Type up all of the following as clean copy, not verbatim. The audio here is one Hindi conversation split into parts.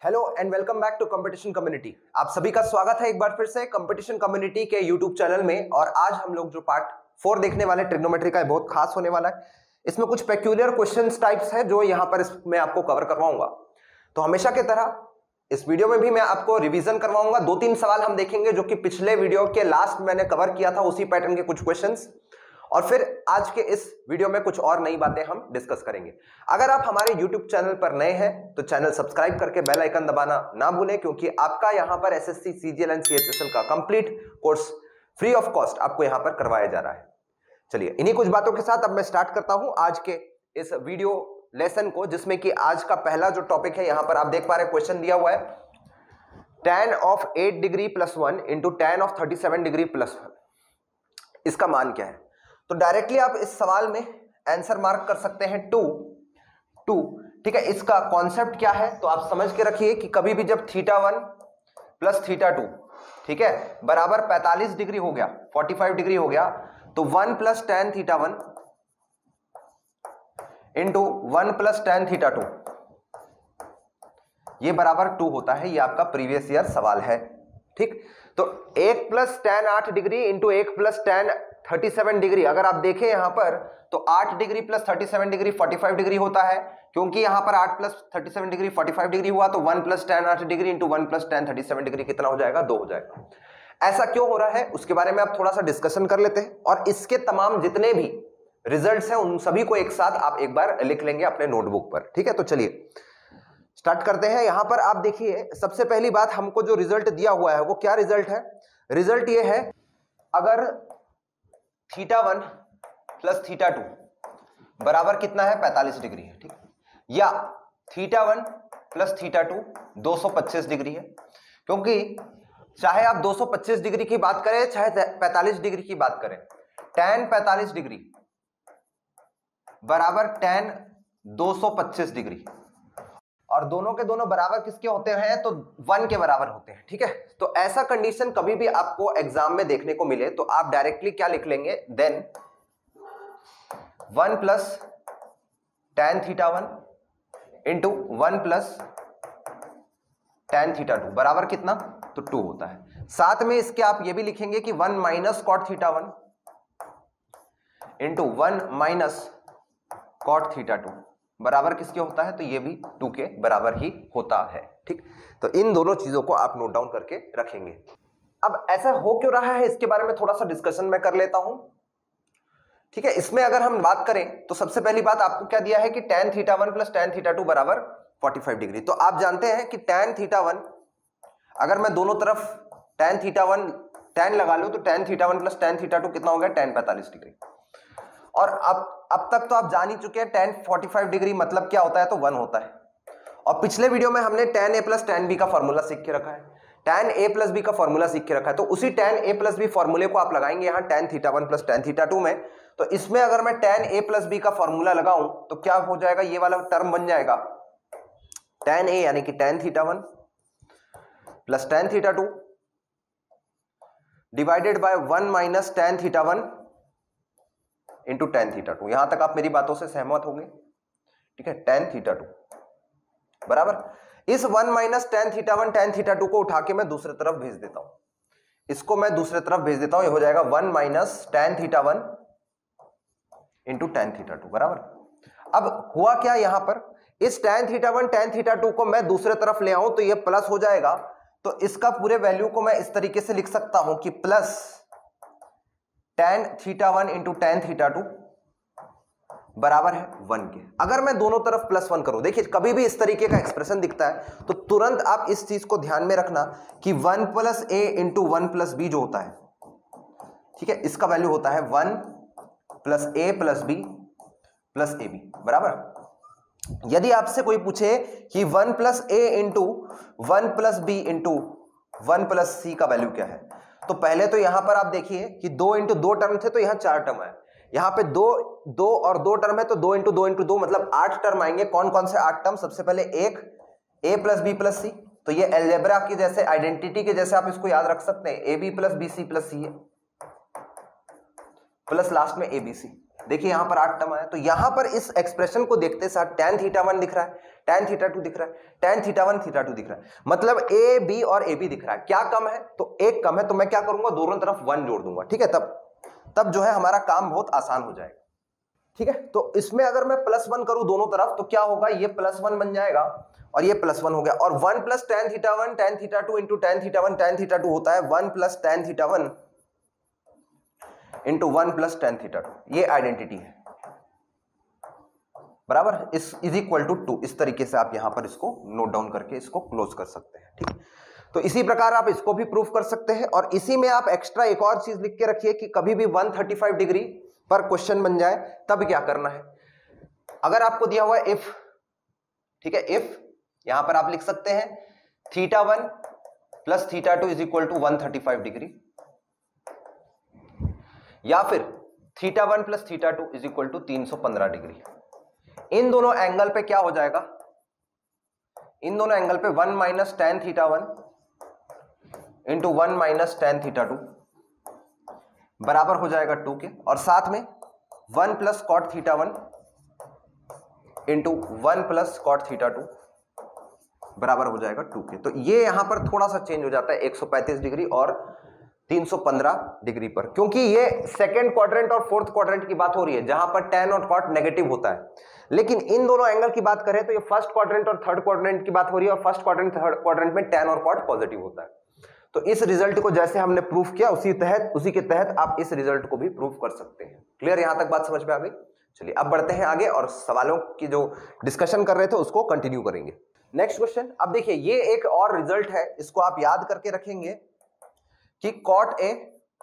Hello and welcome back to competition community. आप सभी का स्वागत है एक बार फिर से कंपटीशन कम्युनिटी के यूट्यूब चैनल में। और आज हम लोग जो पार्ट 4 देखने वाले ट्रिग्नोमेट्री का है बहुत खास होने वाला है। इसमें कुछ पेक्यूलियर क्वेश्चंस टाइप्स है जो यहाँ पर मैं आपको कवर करवाऊंगा। तो हमेशा की तरह इस वीडियो में भी मैं आपको रिवीजन करवाऊंगा। 2-3 सवाल हम देखेंगे जो कि पिछले वीडियो के लास्ट मैंने कवर किया था, उसी पैटर्न के कुछ क्वेश्चंस, और फिर आज के इस वीडियो में कुछ और नई बातें हम डिस्कस करेंगे। अगर आप हमारे YouTube चैनल पर नए हैं तो चैनल सब्सक्राइब करके बेल आइकन दबाना ना भूलें, क्योंकि आपका यहां पर एसएससी, सीजीएल एंड सीएचएसएल का complete course free of cost आपको यहां पर करवाया जा रहा है। चलिए इन्हीं कुछ बातों के साथ अब मैं स्टार्ट करता हूं आज के इस वीडियो लेसन को, जिसमें कि आज का पहला जो टॉपिक है, यहां पर आप देख पा रहे हैं क्वेश्चन दिया हुआ है tan of 8 degree plus 1 into tan of 37 degree plus 1। इसका मान क्या है? तो डायरेक्टली आप इस सवाल में आंसर मार्क कर सकते हैं 2। ठीक है, इसका कॉन्सेप्ट क्या है तो आप समझ के रखिए कि कभी भी जब θ1 प्लस θ2, ठीक है, बराबर 45 डिग्री हो गया, 45 डिग्री हो गया, तो 1 plus tan θ1 into 1 plus tan θ2 ये बराबर 2 होता है। ये आपका प्रीवियस ईयर सवाल है। ठीक, तो 1 plus tan 8 degree into 1 plus tan 37 degree, अगर आप देखें यहां पर तो 8 डिग्री प्लस 37 डिग्री 45 डिग्री होता है, क्योंकि यहां पर 8 प्लस 37 डिग्री 45 डिग्री हुआ, तो 1 plus tan 8 degree into 1 plus tan 37 degree कितना हो जाएगा? 2 हो जाएगा। ऐसा क्यों हो रहा है उसके बारे में आप थोड़ा सा डिस्कशन कर लेते हैं, और इसके तमाम जितने भी रिजल्ट्स हैं उन सभी को एक साथ आप एक बार लिख लेंगे अपने नोटबुक पर। ठीक है, तो चलिए स्टार्ट करते हैं। यहां पर आप देखिए, सबसे पहली बात हमको जो रिजल्ट दिया हुआ है वो क्या रिजल्ट है? रिजल्ट ये है, अगर θ1 प्लस θ2 बराबर कितना है? 45 डिग्री है, ठीक, या θ1 प्लस θ2 225 डिग्री है, क्योंकि चाहे आप 225 डिग्री की बात करें चाहे 45 डिग्री की बात करें, tan 45 डिग्री बराबर tan 225 डिग्री, और दोनों के दोनों बराबर किसके होते हैं? तो 1 के बराबर होते हैं। ठीक है, तो ऐसा कंडीशन कभी भी आपको एग्जाम में देखने को मिले तो आप डायरेक्टली क्या लिख लेंगे? Then 1 plus tan θ1 into 1 plus tan θ2 बराबर कितना? तो 2 होता है। साथ में इसके आप ये भी लिखेंगे कि 1 minus cot θ1 into 1 minus cot θ2 बराबर किसके होता है? तो ये भी 2 के बराबर ही होता है। ठीक, तो इन दोनों चीजों को आप नोट डाउन करके रखेंगे। अब ऐसा हो क्यों रहा है इसके बारे में थोड़ा सा डिस्कशन मैं कर लेता हूं। ठीक है, इसमें अगर हम बात करें तो सबसे पहली बात आपको क्या दिया है कि tan θ1 प्लस tan θ2 बराबर 45 डिग्री। तो आप जानते हैं कि tan θ1, अगर मैं दोनों तरफ tan θ1 tan लगा लूं तो tan θ1 प्लस tan θ2 कितना हो गया? tan 45 degree. और अब तक तो आप जान ही चुके हैं tan 45 डिग्री मतलब क्या होता है? तो 1 होता है। और पिछले वीडियो में हमने tan a plus tan b का फॉर्मूला सीख के रखा है, tan a प्लस b का फॉर्मूला सीख के रखा है, तो उसी tan a प्लस b फॉर्मूले को आप लगाएंगे यहाँ tan θ1 प्लस tan θ2 में। तो इसमें अगर मैं tan a प्लस b का फॉर्मूला लगाऊं तो क्या हो जाएगा? ये वाला टर्म बन जाएगा tan a यानी कि tan θ1 plus tan θ2 divided by 1 minus tan θ1 into tan θ2। यहां तक आप मेरी बातों से सहमत होंगे? ठीक है, tan θ2 बराबर इस 1 माइनस tan θ1 tan θ2 को उठा के मैं दूसरी तरफ भेज देता हूं, इसको मैं दूसरी तरफ भेज देता हूं, ये हो जाएगा 1 माइनस tan θ1 इंटू tan θ2 बराबर। अब हुआ क्या यहां पर? इस tan θ1 tan θ2 को मैं दूसरी तरफ ले आऊं तो ये प्लस हो जाएगा, तो इसका पूरे वैल्यू को मैं इस तरीके से लिख सकता हूं कि प्लस tan θ1 इंटू tan θ2 बराबर है 1 के। अगर मैं दोनों तरफ प्लस 1 करूं, देखिए कभी भी इस तरीके का एक्सप्रेशन दिखता है तो तुरंत आप इस चीज को ध्यान में रखना कि 1 plus a into 1 plus b जो होता है, ठीक है, इसका वैल्यू होता है 1 plus a plus b plus ab बराबर। यदि आपसे कोई पूछे कि 1 plus a into 1 plus b into 1 plus c का वैल्यू क्या है, तो पहले तो यहां पर आप देखिए कि 2 इंटू 2 टर्म थे तो यहां 4 टर्म है, यहां पे 2 और 2 टर्म है तो 2 इंटू 2 इंटू 2 मतलब 8 टर्म आएंगे। कौन कौन से 8 टर्म? सबसे पहले एक a plus B plus C, तो ये अलजेब्रा की जैसे आइडेंटिटी के जैसे आप इसको याद रख सकते हैं, A B plus B C plus C है, प्लस लास्ट में ए बी सी। देखिए यहां पर 8 टर्म आया, तो यहां पर इस एक्सप्रेशन को देखते साथ tan θ1 दिख रहा है, tan θ2 दिख रहा है, tan θ1 θ2 दिख रहा है, मतलब ए बी और ए बी दिख रहा है। क्या कम है? तो एक कम है, तो मैं क्या करूंगा, दोनों तरफ 1 जोड़ दूंगा, ठीक है। तब जो है हमारा काम बहुत आसान हो जाएगा, ठीक है। तो इसमें अगर मैं +1 करूं दोनों तरफ तो क्या होगा, ये +1 बन जाएगा और ये +1 हो गया, और 1 + tan θ1 tan θ2 into tan θ1 tan θ2 होता है 1 + tan θ1 इंटू 1 + tan θ2। ये आइडेंटिटी है, बराबर, इस इज इक्वल टू 2। इस तरीके से आप यहां पर इसको नोट डाउन करके इसको क्लोज कर सकते हैं, ठीक है। तो इसी प्रकार आप इसको भी प्रूफ कर सकते हैं, और इसी में आप एक्स्ट्रा एक और चीज लिख के रखिए कि कभी भी 135 डिग्री पर क्वेश्चन बन जाए तब क्या करना है। अगर आपको दिया हुआ है इफ, ठीक है, इफ यहां पर आप लिख सकते हैं θ1 + θ2 इज इक्वल टू 135 डिग्री, या फिर θ1 + θ2 इज इक्वल टू 315 डिग्री। इन दोनों एंगल पे क्या हो जाएगा, इन दोनों एंगल पे 1 - tan θ1 इंटू 1 - tan θ2 बराबर हो जाएगा 2 के, और साथ में 1 + cot θ1 इंटू 1 + cot θ2 बराबर हो जाएगा 2 के। तो ये यहां पर थोड़ा सा चेंज हो जाता है 135 डिग्री और 315 डिग्री पर, क्योंकि ये सेकंड क्वाड्रेंट और फोर्थ क्वाड्रेंट की बात हो रही है जहां पर tan और cot नेगेटिव होता है। लेकिन इन दोनों एंगल की बात करें तो ये फर्स्ट क्वाड्रेंट और थर्ड क्वाड्रेंट की बात हो रही है, और फर्स्ट क्वाड्रेंट थर्ड क्वाड्रेंट में tan और cot पॉजिटिव होता है। तो इस रिजल्ट को जैसे हमने प्रूफ किया उसी के तहत आप इस रिजल्ट को भी प्रूफ कर सकते हैं। क्लियर, यहां तक बात समझ में आ गई? चलिए अब बढ़ते हैं आगे और सवालों की जो डिस्कशन कर रहे थे उसको कंटिन्यू करेंगे। नेक्स्ट क्वेश्चन, अब देखिए ये एक और रिजल्ट है, इसको आप याद करके रखेंगे कि cot A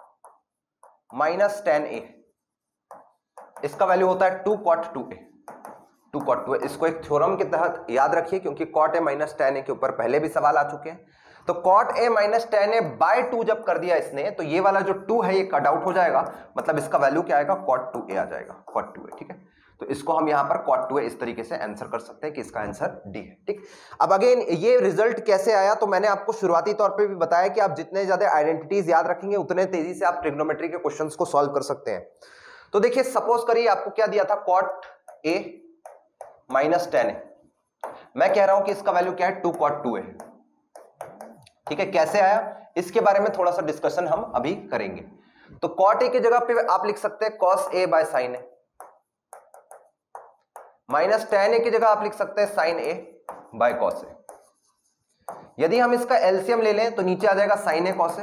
- tan A, इसका वैल्यू होता है 2 cot 2A, 2 cot 2A। इसको एक थ्योरम के तहत याद रखिए, क्योंकि cot A - tan A के ऊपर पहले भी सवाल आ चुके हैं। तो cot A - tan A by 2 जब कर दिया इसने, तो ये वाला जो 2 है ये कट आउट हो जाएगा, मतलब इसका वैल्यू क्या आएगा, cot 2A आ जाएगा, cot 2A, ठीक है। तो इसको हम यहां पर cot 2A इस तरीके से आंसर कर सकते हैं कि इसका आंसर डी है, ठीक। अब अगेन ये रिजल्ट कैसे आया, तो मैंने आपको शुरुआती तौर पे भी बताया कि आप जितने ज्यादा आइडेंटिटीज याद रखेंगे उतने तेजी से आप ट्रिग्नोमेट्री के क्वेश्चंस को सॉल्व कर सकते हैं। तो देखिए सपोज करिए आपको क्या दिया था, cot A - tan A, मैं कह रहा हूं कि इसका वैल्यू क्या है, 2 cot 2A, ठीक है। कैसे आया इसके बारे में थोड़ा सा डिस्कशन हम अभी करेंगे। तो cot A की जगह पे आप लिख सकते हैं cos A by sin A, minus tan A की जगह आप लिख सकते हैं sin A by cos A। यदि हम इसका एलसीएम ले लें तो नीचे आ जाएगा sin A cos A,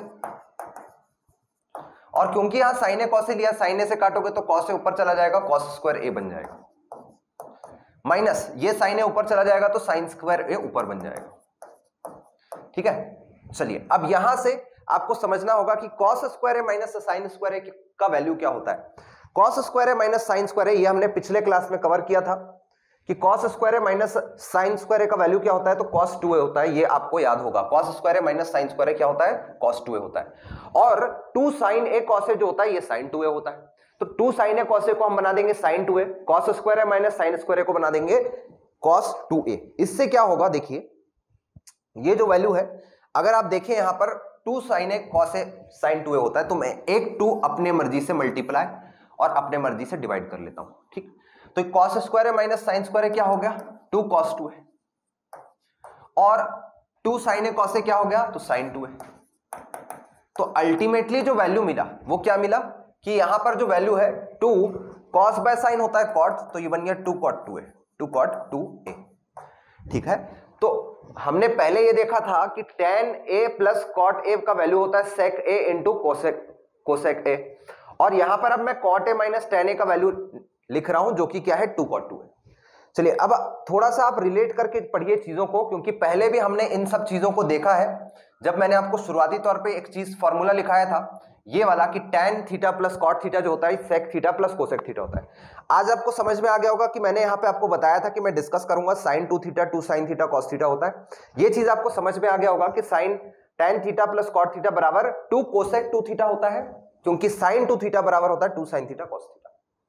और क्योंकि यहां sin A cos A लिया, sin A से काटोगे तो cos A ऊपर चला जाएगा, cos² A बन जाएगा, माइनस ये sin A ऊपर चला जाएगा तो sin² A ऊपर बन जाएगा, ठीक है। चलिए अब यहां से आपको समझना होगा कि cos² A - sin² A का वैल्यू क्या होता है। cos² A - sin² A ये हमने पिछले क्लास में कवर किया था कि cos² A - sin² A का वैल्यू क्या होता है, तो cos 2A होता है, ये आपको याद होगा। cos² A - sin² A क्या होता है, cos 2A होता है, और 2 sin A cos A जो होता है ये sin 2A होता है। तो 2 sin A cos A को हम बना देंगे sin 2A, cos² A - sin² A को बना देंगे cos 2A। इससे क्या होगा, देखिए ये जो वैल्यू है, अगर आप देखें यहां पर 2 sin A cos A sin 2A होता है, तो मैं एक 2 अपने मर्जी से मल्टीप्लाई और अपने मर्जी से डिवाइड कर लेता हूं, ठीक। तो cos² A - sin² A क्या हो गया, 2 cos 2A, और 2 sin A cos A क्या हो गया, तो sin 2A। तो अल्टीमेटली जो वैल्यू मिला वो क्या मिला कि यहां पर जो वैल्यू है 2 cos बाय sin होता है cot, तो ये बन गया 2 cot 2A, 2 cot 2A, ठीक है। तो हमने पहले ये देखा था कि tan A plus cot A का वैल्यू होता है sec A into cosec A, और यहां पर अब मैं cot A minus tan A का वैल्यू लिख रहा हूं जो कि क्या है 2 cot 2A। चलिए अब थोड़ा सा आप रिलेट करके पढ़िए चीजों को, क्योंकि पहले भी हमने इन सब चीजों को देखा है जब मैंने आपको शुरुआती तौर पे एक चीज फॉर्मूला लिखाया था ये वाला कि tan theta plus cot theta जो होता है sec theta plus cosec theta होता है। आज आपको समझ में आ गया होगा कि मैंने यहाँ पे आपको बताया था कि मैं डिस्कस करूंगा sin 2 theta 2 sin theta cos theta होता है। ये चीज आपको समझ में आ गया होगा कि tan theta plus cot theta बराबर 2 cosec 2 थीटा होता है, क्योंकि sin 2 थीटा बराबर होता है 2 sin थीटा cos थीटा,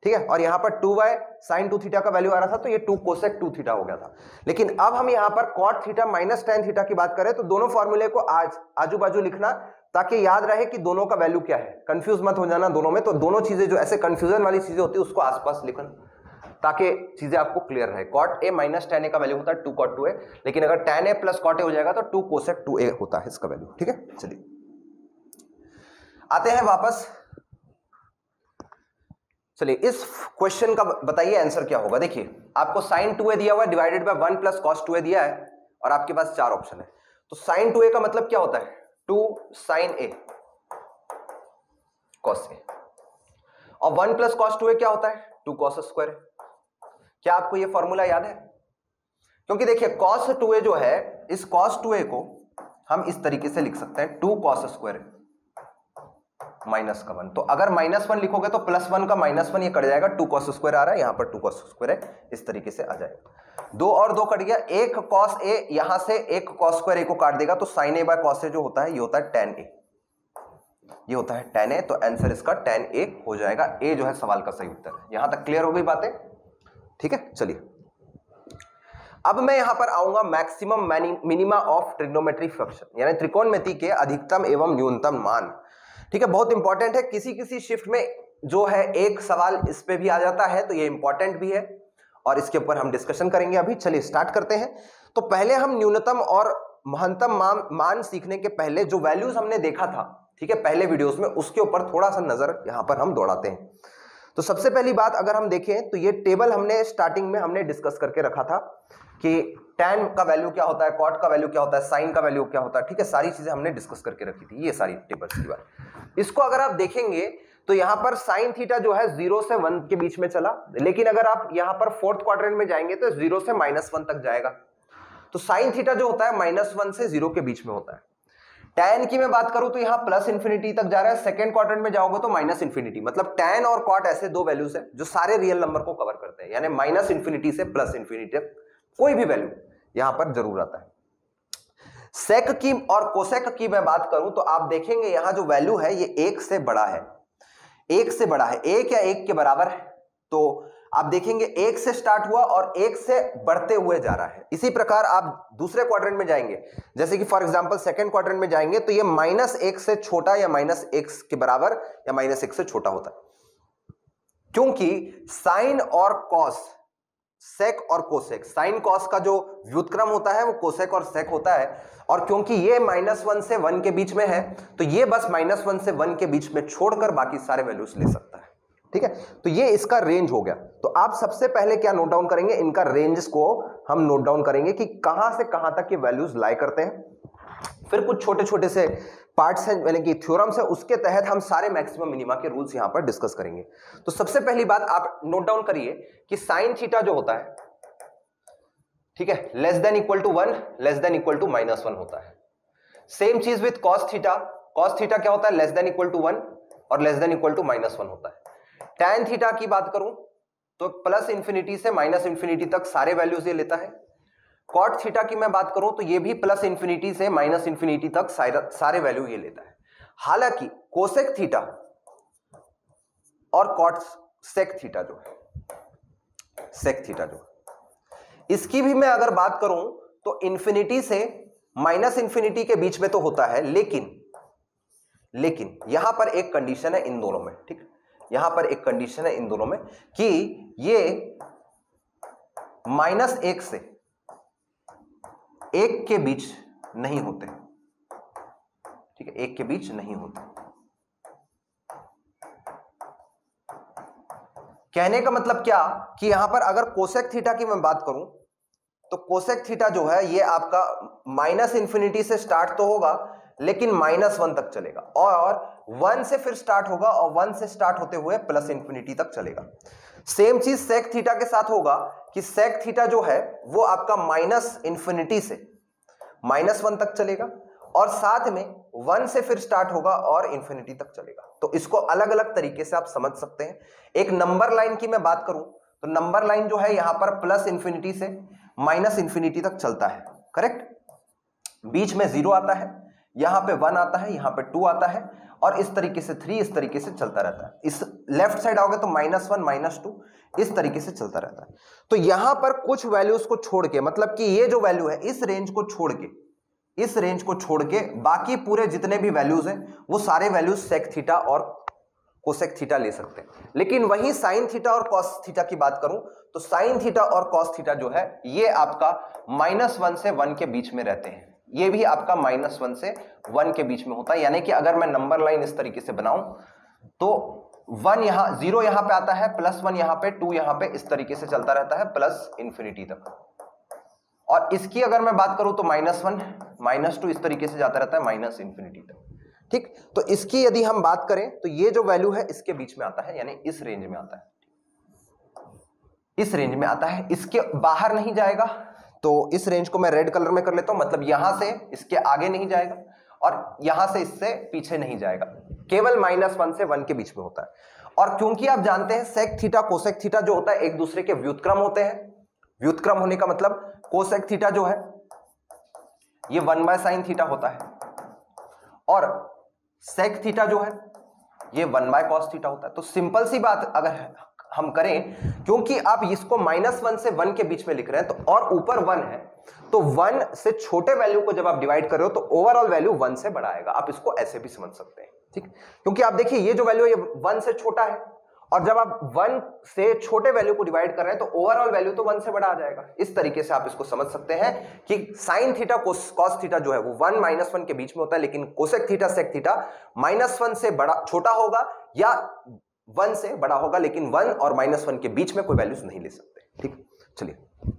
ठीक है, और यहाँ पर 2y sin 2 थीटा का वैल्यू आ रहा था, तो ये 2 कोसेक 2 थीटा हो गया था। लेकिन अब हम यहाँ पर cot theta minus tan theta की बात करें तो दोनों फॉर्मूले को आजू बाजू लिखना, ताकि याद रहे कि दोनों का वैल्यू क्या है, कंफ्यूज मत हो जाना दोनों में। तो दोनों चीजें जो ऐसे कंफ्यूजन वाली चीजें होती है उसको आसपास लिखना, ताकि चीजें आपको क्लियर रहे। cot a minus tan a का वैल्यू होता है 2 cot 2a, लेकिन अगर tan a plus cot a हो जाएगा तो 2 कोसेक 2a होता है इसका वैल्यू। ठीक है, चलिए आते हैं वापस। चलिए इस क्वेश्चन का बताइए आंसर क्या होगा। देखिए आपको sin 2a दिया हुआ है divided by 1 plus cos 2a दिया है, और आपके पास 4 ऑप्शन है। तो sin 2a का मतलब क्या होता है, 2 sin a cos a, और 1 प्लस cos 2a क्या होता है, 2 cos स्क्वायर। क्या आपको ये फॉर्मूला याद है? क्योंकि देखिए cos 2a जो है, इस cos 2a को हम इस तरीके से लिख सकते हैं 2 cos स्क्वायर माइनस का 1। तो अगर -1 लिखोगे तो +1 का -1 ये कट जाएगा, 2 cos स्क्वायर आ रहा है, यहां पर 2 cos स्क्वायर है, इस तरीके से आ जाएगा। 2 और 2 कट गया, 1 cos a यहां से 1 cos स्क्वायर a को काट देगा, तो sin a by cos a जो होता है ये होता है tan a, ये होता है tan a। तो आंसर इसका tan a हो जाएगा। a जो है सवाल का सही उत्तर है। यहां तक क्लियर हो गई बातें? ठीक है, चलिए अब मैं यहां पर आऊंगा maximum minima of trigonometry function, यानी त्रिकोणमिति के अधिकतम एवं न्यूनतम मान। ठीक है, बहुत इंपॉर्टेंट है। किसी किसी शिफ्ट में जो है एक सवाल इस पे भी आ जाता है, तो ये इंपॉर्टेंट भी है और इसके ऊपर हम डिस्कशन करेंगे अभी। चलिए स्टार्ट करते हैं। तो पहले हम न्यूनतम और महत्तम मान सीखने के पहले जो वैल्यूज हमने देखा था, ठीक है, पहले वीडियोस में, उसके ऊपर थोड़ा सा नजर यहां पर हम दौड़ाते हैं। तो सबसे पहली बात अगर हम देखें तो ये टेबल हमने स्टार्टिंग में हमने डिस्कस करके रखा था कि tan का वैल्यू क्या होता है, cot का वैल्यू क्या होता है, sin का वैल्यू क्या होता है। ठीक है, सारी चीजें हमने डिस्कस करके रखी थी, ये सारी टेबल्स की बात। इसको अगर आप देखेंगे तो यहां पर sin थीटा जो है 0 से 1 के बीच में चला, लेकिन अगर आप यहां पर 4th क्वाड्रेंट में जाएंगे तो 0 से -1 तक जाएगा। तो sin थीटा जो होता है -1 से 0 के बीच में होता है। tan की मैं बात करूं तो यहां प्लस इंफिनिटी तक जा रहा है, सेकंड क्वाड्रेंट में जाओगे तो माइनस इंफिनिटी। मतलब tan और cot ऐसे दो वैल्यूज है जो सारे रियल नंबर को कवर करते हैं, यानी माइनस इंफिनिटी से प्लस इंफिनिटी तक कोई भी वैल्यू यहां पर जरूर आता है। सेक की और कोसेक की मैं बात करूं तो आप देखेंगे यहां जो वैल्यू है ये 1 से बड़ा है, 1 से बड़ा है, 1 या 1 के बराबर है। तो आप देखेंगे 1 से स्टार्ट हुआ और 1 से बढ़ते हुए जा रहा है। इसी प्रकार आप दूसरे क्वाड्रेंट में जाएंगे, जैसे कि फॉर एग्जांपल सेकंड क्वाड्रेंट में जाएंगे तो ये -1 से छोटा या -1 के बराबर या -1 से छोटा होता है, क्योंकि साइन और कॉस, सेक और कोसेक, साइन कॉस का जो व्युत्क्रम होता है वो कोसेक और सेक होता है, और क्योंकि ये -1 से 1 के बीच में है तो ये बस -1 से 1 के बीच में छोड़कर बाकी सारे वैल्यूज ले सकता है। ठीक है, तो ये इसका रेंज हो गया। तो आप सबसे पहले क्या नोट डाउन करेंगे, इनका रेंज को हम नोट डाउन करेंगे कि कहां से कहां तक ये वैल्यूज लाई करते हैं। फिर कुछ छोटे छोटे से पार्ट्स हैं, यानी कि थ्योरम्स है, उसके तहत हम सारे मैक्सिमम मिनिमा के रूल्स यहां पर डिस्कस करेंगे। तो सबसे पहली बात आप नोट डाउन करिए कि साइन थीटा जो होता है, ठीक है, less than equal to 1, less than equal to -1 होता है। सेम चीज with cos theta, cos theta क्या होता है, लेस देन इक्वल टू 1 और लेस देन इक्वल टू -1 होता है। tan थीटा की बात करूं तो प्लस इंफिनिटी से माइनस इंफिनिटी तक सारे वैल्यूज ये लेता है। cot थीटा की मैं बात करूं तो ये भी प्लस इंफिनिटी से माइनस इंफिनिटी तक सारे वैल्यू ये लेता है। हालांकि कोसेक थीटा और cot सेक थीटा जो है, सेक थीटा जो इसकी भी मैं अगर बात करूं तो इंफिनिटी से माइनस इंफिनिटी के बीच में तो होता है, लेकिन यहां पर एक कंडीशन है इन दोनों में। ठीक है, यहां पर एक कंडीशन है इन दोनों में कि ये -1 से 1 के बीच नहीं होते। ठीक है, 1 के बीच नहीं होते। कहने का मतलब क्या कि यहां पर अगर कोसेक थीटा की मैं बात करूं तो कोसेक थीटा जो है ये आपका माइनस इंफिनिटी से स्टार्ट तो होगा लेकिन -1 तक चलेगा, और 1 से फिर स्टार्ट होगा और 1 से स्टार्ट होते हुए प्लस इंफिनिटी तक चलेगा। सेम चीज सेक थीटा के साथ होगा कि सेक थीटा जो है वो आपका माइनस इंफिनिटी से -1 तक चलेगा, और साथ में 1 से फिर स्टार्ट होगा और इंफिनिटी तक चलेगा। तो इसको अलग अलग तरीके से आप समझ सकते हैं। एक नंबर लाइन की मैं बात करूं तो नंबर लाइन जो है यहां पर प्लस इंफिनिटी से माइनस इंफिनिटी तक चलता है, करेक्ट। बीच में 0 आता है, यहाँ पे 1 आता है, यहाँ पे 2 आता है, और इस तरीके से 3, इस तरीके से चलता रहता है। इस लेफ्ट साइड आओगे तो -1 -2 इस तरीके से चलता रहता है। तो यहां पर कुछ वैल्यूज को छोड़ के, मतलब कि ये जो वैल्यू है इस रेंज को छोड़ के, इस रेंज को छोड़ के बाकी पूरे जितने भी वैल्यूज हैं वो सारे वैल्यूज सेक थीटा और कोसेक थीटा ले सकते हैं। लेकिन वहीं साइन थीटा और कॉस थीटा की बात करूं तो साइन थीटा और कॉस थीटा जो है ये आपका -1 से 1 के बीच में रहते हैं। ये भी आपका -1 से 1 के बीच में होता है। यानी कि अगर मैं नंबर लाइन इस तरीके से बनाऊं तो 1 यहां 0 यहां पे आता है, +1 यहां पे, 2 यहां पे, इस तरीके से चलता रहता है प्लस इंफिनिटी तक। और इसकी अगर मैं बात करूं तो -1 -2 इस तरीके से जाता रहता है माइनस इंफिनिटी तक। ठीक, तो इसकी यदि हम बात करें तो ये जो वैल्यू है इसके बीच में आता है, यानी इस रेंज में आता है, इस रेंज में आता है, इसके बाहर नहीं जाएगा। तो इस रेंज को मैं रेड कलर में कर लेता हूं, मतलब यहां से इसके आगे नहीं जाएगा और यहां से इससे पीछे नहीं जाएगा, केवल -1 से 1 के बीच में होता है। और क्योंकि आप जानते हैं सेक थीटा कोसेक थीटा जो होता है एक दूसरे के व्युत्क्रम होते हैं। व्युत्क्रम होने का मतलब कोसेक थीटा जो है ये 1/sin थीटा होता है और सेक थीटा जो है ये 1/cos थीटा होता है। तो सिंपल सी बात अगर हम करें, क्योंकि आप इसको -1 से 1 के बीच में लिख रहे हैं तो और ऊपर 1 है, तो 1 से छोटे वैल्यू को जब आप डिवाइड कर रहे हो तो ओवरऑल वैल्यू 1 से बड़ा आएगा। आप इसको ऐसे भी समझ सकते हैं। ठीक, क्योंकि आप देखिए ये जो वैल्यू है ये 1 से छोटा है और जब आप 1 से छोटे वैल्यू को डिवाइड कर रहे हैं तो ओवरऑल वैल्यू तो 1 से बड़ा आ जाएगा। इस तरीके से आप इसको समझ सकते हैं कि साइन थीटा कॉस थीटा जो है वो 1 -1 के बीच में होता है, लेकिन कोसेक थीटा सेक थीटा -1 से बड़ा छोटा होगा या 1 से बड़ा होगा, लेकिन 1 और -1 के बीच में कोई वैल्यूज नहीं ले सकते। ठीक, चलिए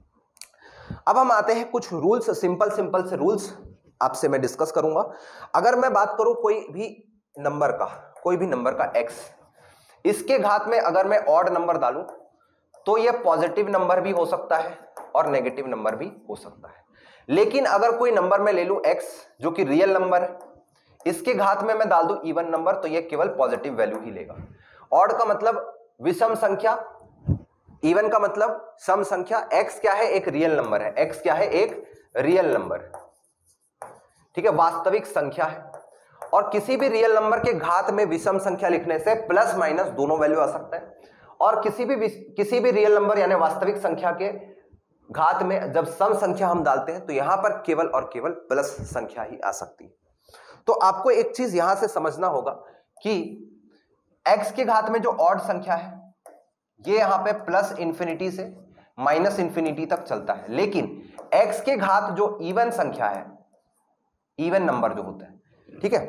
अब हम आते हैं कुछ रूल्स, सिंपल से रूल्स आपसे मैं डिस्कस करूंगा। अगर मैं बात करूं कोई भी नंबर का x, इसके घात में अगर मैं ऑड नंबर डालूं तो यह पॉजिटिव नंबर भी हो सकता है और नेगेटिव नंबर भी हो सकता है। लेकिन अगर कोई नंबर मैं ले लूं x जो कि रियल नंबर है, इसके घात में मैं डाल दूं इवन नंबर तो यह केवल पॉजिटिव वैल्यू ही लेगा। ऑड का मतलब विषम संख्या, इवन का मतलब सम संख्या। x क्या है? एक रियल नंबर है। x क्या है? एक रियल नंबर, ठीक है, वास्तविक संख्या है। और किसी भी रियल नंबर के घात में विषम संख्या लिखने से प्लस माइनस दोनों वैल्यू आ सकता है। और किसी भी रियल नंबर यानी वास्तविक संख्या के घात में जब सम संख्या हम डालते हैं तो यहां पर केवल और केवल प्लस संख्या ही आ सकती है। तो आपको एक चीज यहां से समझना होगा कि x के घात में जो ऑड संख्या है ये यहां पे प्लस इंफिनिटी से माइनस इंफिनिटी तक चलता है, लेकिन x के घात जो इवन संख्या है, इवन नंबर जो होते हैं, ठीक है,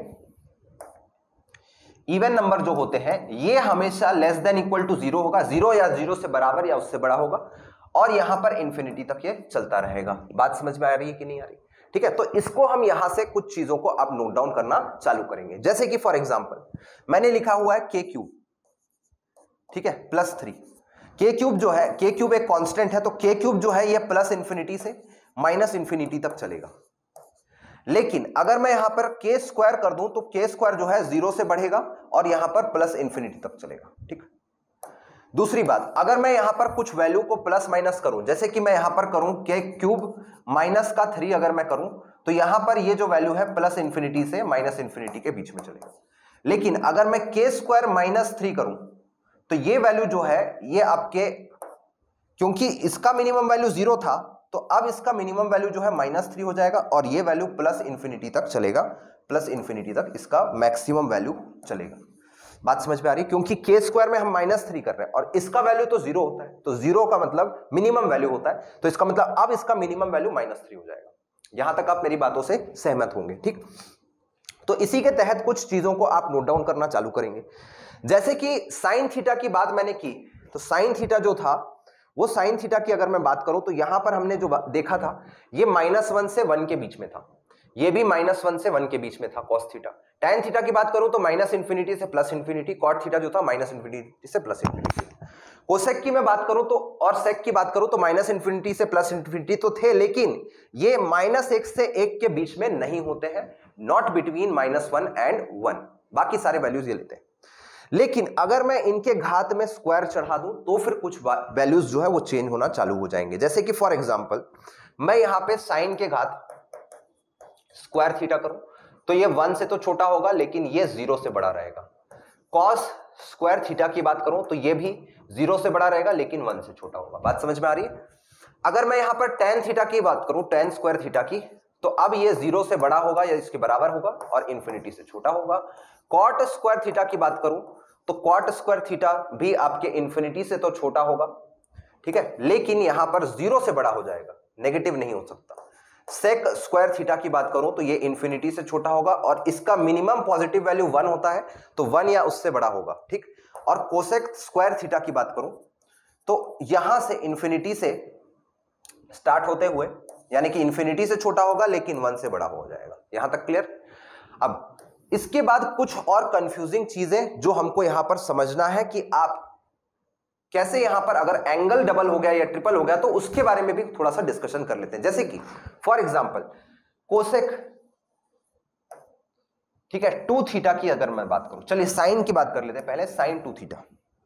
इवन नंबर जो होते हैं ये हमेशा लेस देन इक्वल टू 0 होगा, 0 या 0 से बराबर या उससे बड़ा होगा, और यहां पर इंफिनिटी तक ये चलता रहेगा। बात समझ में आ रही है कि नहीं आ रही? ठीक है, तो इसको हम यहां से कुछ चीजों को आप नोट डाउन करना चालू करेंगे। जैसे कि फॉर एग्जांपल मैंने लिखा हुआ है k क्यूब, ठीक है, +3। k क्यूब जो है, k क्यूब एक कांस्टेंट है, तो k क्यूब जो है ये प्लस इंफिनिटी से माइनस इंफिनिटी तक चलेगा। लेकिन अगर मैं यहां पर k स्क्वायर कर दूं तो k स्क्वायर जो है 0 से बढ़ेगा और यहां पर प्लस इंफिनिटी तक चलेगा। ठीक, दूसरी बात, अगर मैं यहां पर कुछ वैल्यू को प्लस माइनस करूं, जैसे कि मैं यहां पर करूं k क्यूब -3 अगर मैं करूं तो यहां पर ये जो वैल्यू है प्लस इंफिनिटी से माइनस इंफिनिटी के बीच में चलेगा। लेकिन अगर मैं k स्क्वायर -3 करूं तो ये वैल्यू जो है ये आपके, क्योंकि इसका मिनिमम वैल्यू 0 था तो अब इसका मिनिमम वैल्यू जो है -3 हो जाएगा और ये वैल्यू प्लस इंफिनिटी तक चलेगा, प्लस इंफिनिटी तक इसका मैक्सिमम वैल्यू चलेगा। बात समझ में आ रही है? क्योंकि k स्क्वायर में हम -3 कर रहे हैं और इसका वैल्यू तो 0 होता है, तो 0 का मतलब मिनिमम वैल्यू होता है, तो इसका मतलब अब इसका मिनिमम वैल्यू -3 हो जाएगा। यहां तक आप मेरी बातों से सहमत होंगे? ठीक, तो इसी के तहत कुछ चीजों को आप नोट डाउन करना चालू करेंगे। जैसे कि साइन थीटा की बात मैंने की, तो साइन थीटा जो था वो साइन थीटा की अगर मैं बात करूं तो यहां पर हमने जो देखा था ये -1 से 1 के बीच में था, ये भी -1 से 1 के बीच में था कॉस थीटा। टैन थीटा की बात करूं तो माइनस इंफिनिटी से प्लस इंफिनिटी, कॉट थीटा जो था माइनस इंफिनिटी से प्लस इंफिनिटी। कोसेक की मैं बात करूं तो और सेक की बात करूं तो माइनस इंफिनिटी से प्लस इंफिनिटी तो थे, लेकिन ये -1 से 1 के बीच में नहीं होते हैं, नॉट बिटवीन -1 एंड 1, बाकी सारे वैल्यूज ये लेते हैं। लेकिन अगर मैं इनके घात में स्क्वायर चढ़ा दूं तो फिर कुछ वैल्यूज जो है वो चेंज होना चालू हो जाएंगे। जैसे कि फॉर एग्जांपल मैं यहां पे साइन के घात स्क्वायर थीटा करूं तो ये 1 से तो छोटा होगा, लेकिन ये 0 से बड़ा रहेगा। कॉस स्क्वायर थीटा की बात करूं तो ये भी 0 से बड़ा रहेगा, लेकिन 1 से छोटा होगा। बात समझ में आ रही है? अगर मैं यहां पर टेन थीटा की बात करूं, टेन स्क्वायर थीटा की, तो अब ये 0 से बड़ा होगा या इसके बराबर होगा और इन्फिनिटी से छोटा होगा। कॉट स्क्वायर थीटा की बात करूं तो कॉट स्क्वायर थीटा भी आपके इन्फिनिटी से तो छोटा होगा, ठीक है, लेकिन यहां पर 0 से बड़ा हो जाएगा, नेगेटिव नहीं हो सकता। सेक स्क्वायर थीटा की बात करूं तो ये इन्फिनिटी से छोटा होगा और इसका मिनिमम पॉजिटिव वैल्यू 1 होता है, तो 1 या उससे बड़ा होगा, ठीक। और कोसेक स्क्वायर थीटा की बात करूं तो यहां से इन्फिनिटी से स्टार्ट होते हुए, यानी कि इन्फिनिटी से छोटा होगा लेकिन 1 से बड़ा हो जाएगा। यहां तक क्लियर? अब इसके बाद कुछ और कंफ्यूजिंग चीजें जो हमको यहां पर समझना है कि आप कैसे यहां पर अगर एंगल डबल हो गया या ट्रिपल हो गया तो उसके बारे में भी थोड़ा सा डिस्कशन कर लेते हैं। जैसे कि फॉर एग्जांपल कोसेक, ठीक है, 2 थीटा की अगर मैं बात करूं, चलिए साइन की बात कर लेते हैं पहले। साइन 2 थीटा,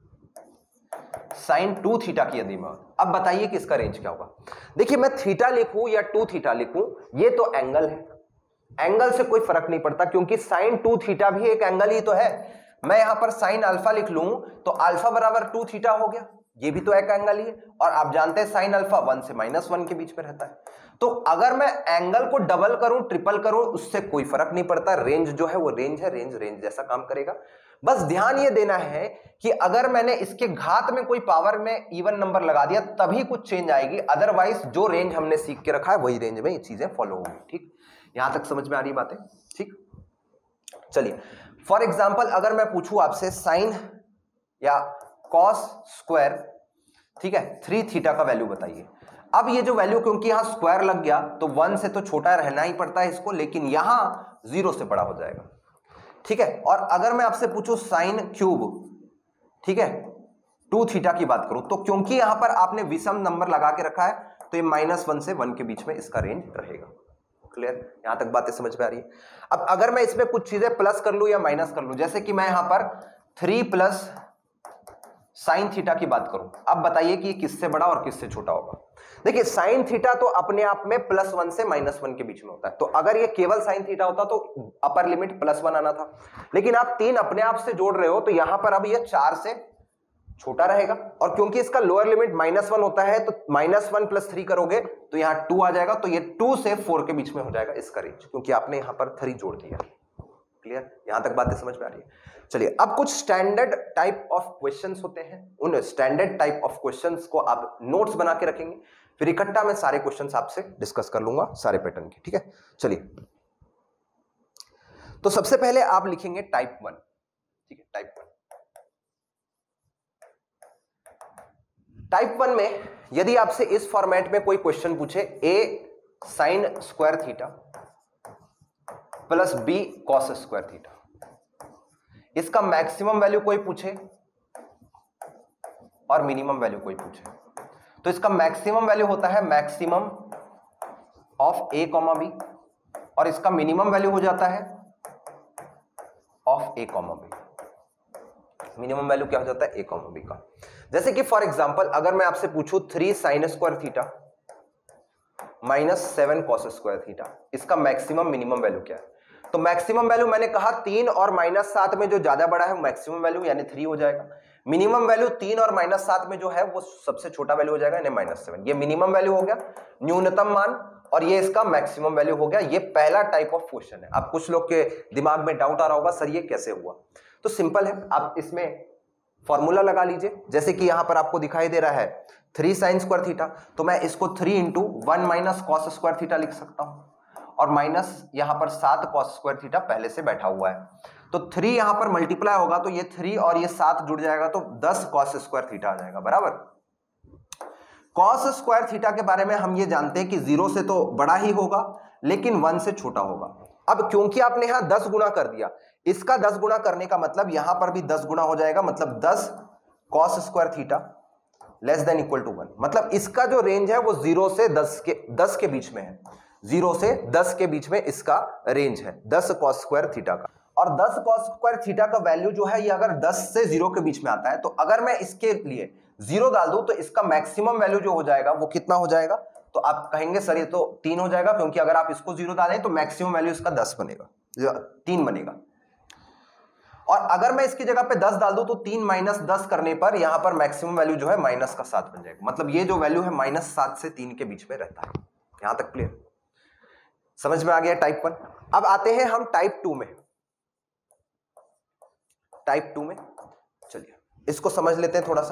साइन 2 थीटा की यदि मैं, अब बताइए कि इसका रेंज क्या होगा। देखिए मैं थीटा लिखूं या 2 थीटा लिखूं, ये तो एंगल है, एंगल से कोई फर्क नहीं पड़ता क्योंकि साइन 2 थीटा भी एक एंगल ही तो है। मैं यहां पर साइन अल्फा लिख लूं तो अल्फा बराबर 2 थीटा हो गया, ये भी तो एक एंगल ही है। और आप जानते हैं साइन अल्फा 1 से -1 के बीच में रहता है। तो अगर मैं एंगल को डबल करूं, ट्रिपल करूं, उससे कोई फर्क नहीं पड़ता, रेंज जो है वो रेंज है, रेंज जैसा काम करेगा। बस ध्यान ये देना है कि अगर मैंने इसके घात में कोई पावर में इवन नंबर लगा दिया तभी कुछ चेंज आएगी, अदरवाइज जो रेंज हमने सीख के रखा है वही रेंज में ये चीजें फॉलो होंगी, ठीक। यहां तक समझ में आ रही बातें, ठीक। चलिए फॉर एग्जांपल अगर मैं पूछूं आपसे साइन या कॉस स्क्वायर, ठीक है, 3 थीटा का वैल्यू बताइए। अब ये जो वैल्यू, क्योंकि यहां स्क्वायर लग गया तो 1 से तो छोटा रहना ही पड़ता है इसको, लेकिन यहां 0 से बड़ा हो जाएगा, ठीक है। और अगर मैं आपसे पूछूं साइन क्यूब, ठीक है, 2 थीटा की बात करूं तो क्योंकि यहां पर आपने विषम नंबर लगा के रखा है तो ये -1 से 1 के बीच में इसका रेंज रहेगा। क्लियर? यहां तक बातें समझ में आ रही है? अब अगर मैं इसमें कुछ चीजें प्लस कर लूं या माइनस कर लूं, जैसे कि मैं यहां पर 3 प्लस साइन थीटा की बात करूं, अब बताइए कि किससे बड़ा और किससे छोटा होगा। देखिए साइन थीटा तो अपने आप में +1 से -1 के बीच में होता है, तो अगर ये केवल साइन थीटा होता तो अपर लिमिट +1 आना था, लेकिन आप 3 अपने आप से जोड़ रहे हो तो यहां पर अब ये 4 से छोटा रहेगा। और क्योंकि इसका लोअर लिमिट -1 होता है तो -1 + 3 करोगे तो यहां 2 आ जाएगा, तो ये 2 से 4 के बीच में हो जाएगा इसका रेंज, क्योंकि आपने यहां पर 3 जोड़ दिया। क्लियर? यहां तक बातें समझ में आ रही है? चलिए अब कुछ स्टैंडर्ड टाइप ऑफ क्वेश्चंस होते हैं, उन स्टैंडर्ड टाइप ऑफ क्वेश्चंस को आप नोट्स बना के रखेंगे, फिर इकट्ठा मैं सारे क्वेश्चंस आपसे डिस्कस कर लूंगा सारे पैटर्न के, ठीक है। चलिए तो सबसे पहले आप लिखेंगे टाइप 1, ठीक है, टाइप 1। टाइप 1 में यदि आपसे इस फॉर्मेट में कोई क्वेश्चन पूछे, a sine square theta plus b cos square theta, इसका मैक्सिमम वैल्यू कोई पूछे और मिनिमम वैल्यू कोई पूछे, तो इसका मैक्सिमम वैल्यू होता है मैक्सिमम ऑफ a, b, और इसका मिनिमम वैल्यू हो जाता है of a, b। Minimum value क्या हो जाता है? a, b का। जैसे कि फॉर एग्जांपल अगर मैं आपसे पूछूं 3 sine square theta -7 cos square theta, इसका मैक्सिमम मिनिमम वैल्यू क्या है? तो मैक्सिमम वैल्यू मैंने कहा 3 और -7 में जो ज्यादा बड़ा है मैक्सिमम वैल्यू यानी 3 हो जाएगा। मिनिमम वैल्यू 3 और -7 में जो है वो सबसे छोटा वैल्यू हो जाएगा यानी -7। ये मिनिमम वैल्यू हो गया, न्यूनतम मान, और ये इसका मैक्सिमम वैल्यू हो गया। ये पहला टाइप ऑफ क्वेश्चन है। अब कुछ लोग के दिमाग में डाउट आ रहा होगा, सर ये कैसे हुआ? तो सिंपल है, आप इसमें फॉर्मूला लगा लीजिए। जैसे कि यहां पर आपको दिखाई दे रहा है 3 साइन स्क्वायर थीटा, तो मैं इसको 3 × 1 माइनस कॉस स्क्वायर थीटा लिख सकता हूं, और माइनस यहां पर 7 कॉस स्क्वायर थीटा पहले से बैठा हुआ है, तो 3 यहां पर मल्टीप्लाई होगा तो ये 3 और ये 7 जुड़ जाएगा तो 10 कॉस स्क्वायर थीटा आ जाएगा, बराबर। कॉस स्क्वायर थीटा के बारे में हम ये जानते हैं कि 0 से तो बड़ा ही होगा लेकिन 1 से छोटा होगा। अब क्योंकि आपने यहां 10 गुना कर दिया, इसका 10 गुना करने का मतलब यहां पर भी 10 गुना हो जाएगा, मतलब 10 cos square theta less than equal to 1। मतलब इसका जो रेंज है वो 0 से 10 के बीच में है, 0 से 10 के बीच में इसका रेंज है 10 कॉस स्क्वायर थीटा का। और 10 कॉस स्क्वायर थीटा का वैल्यू जो है ये अगर 10 से 0 के बीच में आता है, तो अगर मैं इसके लिए 0 डाल दूं तो इसका मैक्सिमम वैल्यू जो हो जाएगा वो कितना हो जाएगा? तो आप कहेंगे सर ये तो 3 हो जाएगा, क्योंकि अगर आप इसको 0 डालें तो मैक्सिमम वैल्यू इसका 10 बनेगा। 3 बनेगा। और अगर मैं इसकी जगह पे 10 डाल दूं तो 3 माइनस 10 करने पर यहां पर मैक्सिमम वैल्यू जो है माइनस का 7 बन जाएगा। मतलब ये जो वैल्यू है -7 से 3 के बीच में रहता है। यहां तक क्लियर, समझ में आ गया टाइप 1। अब आते हैं हम टाइप 2 में। टाइप 2 में चलिए इसको समझ लेते हैं थोड़ा सा।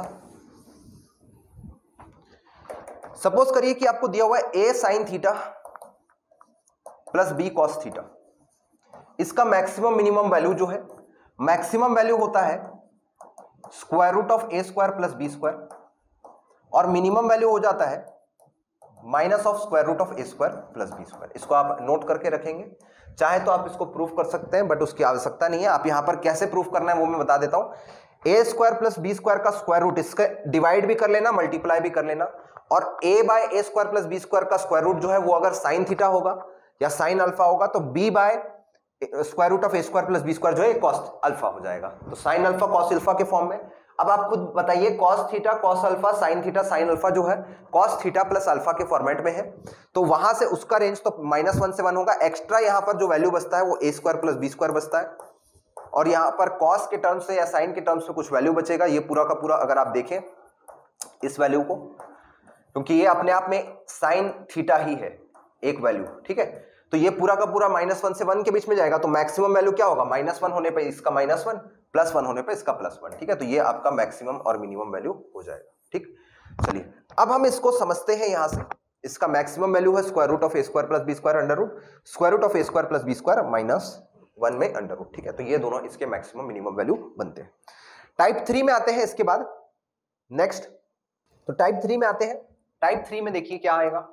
सपोज करिए कि आपको दिया हुआ है a sin theta plus b cos theta. इसका मैक्सिमम मिनिमम वैल्यू जो है, मैक्सिमम वैल्यू होता है square root of a square plus b square, और मिनिमम वैल्यू हो जाता है minus of square root of a square plus b square. इसको आप नोट करके रखेंगे, चाहे तो आप इसको प्रूफ कर सकते हैं बट उसकी आवश्यकता नहीं है। आप यहां पर कैसे प्रूफ करना है वो मैं बता देता हूं। a square plus b square का स्क्वायर रूट, इसका डिवाइड भी कर लेना, मल्टीप्लाई भी कर लेना, और a by a square plus b square का स्क्वायर रूट जो है वो अगर साइन थीटा होगा या साइन अल्फा होगा तो b by square root of a square plus b square जो है कॉस अल्फा हो जाएगा। तो साइन अल्फा कॉस अल्फा के फॉर्म में। अब आप खुद बताइए, cos theta cos alpha sine theta sine alpha जो है कॉस थीटा प्लस अल्फा के फॉर्मेट में है, तो वहां से उसका रेंज तो -1 से 1 होगा। एक्स्ट्रा यहां पर जो वैल्यू बचता है वो a square plus b square बचता है, और यहां पर कॉस के टर्म्स से या साइन के टर्म्स में कुछ वैल्यू बचेगा। ये पूरा का पूरा अगर आप देखें इस वैल्यू को, क्योंकि ये अपने आप में साइन थीटा ही है एक वैल्यू, ठीक है, तो ये पूरा का पूरा -1 से 1 के बीच में जाएगा। तो मैक्सिमम वैल्यू क्या होगा, -1 होने पे इसका -1, +1 होने पे इसका +1, ठीक है। तो ये आपका मैक्सिमम और मिनिमम वैल्यू हो जाएगा, ठीक। चलिए अब हम इसको समझते हैं। यहां से इसका मैक्सिमम वैल्यू है square root of a square plus b square under root square root of a square plus b square -1 में अंडर रूट, ठीक है। तो ये दोनों इसके मैक्सिमम मिनिमम वैल्यू बनते हैं। टाइप 3 में आते हैं इसके बाद नेक्स्ट। तो टाइप 3 में आते हैं। टाइप 3 में देखिए क्या आएगा।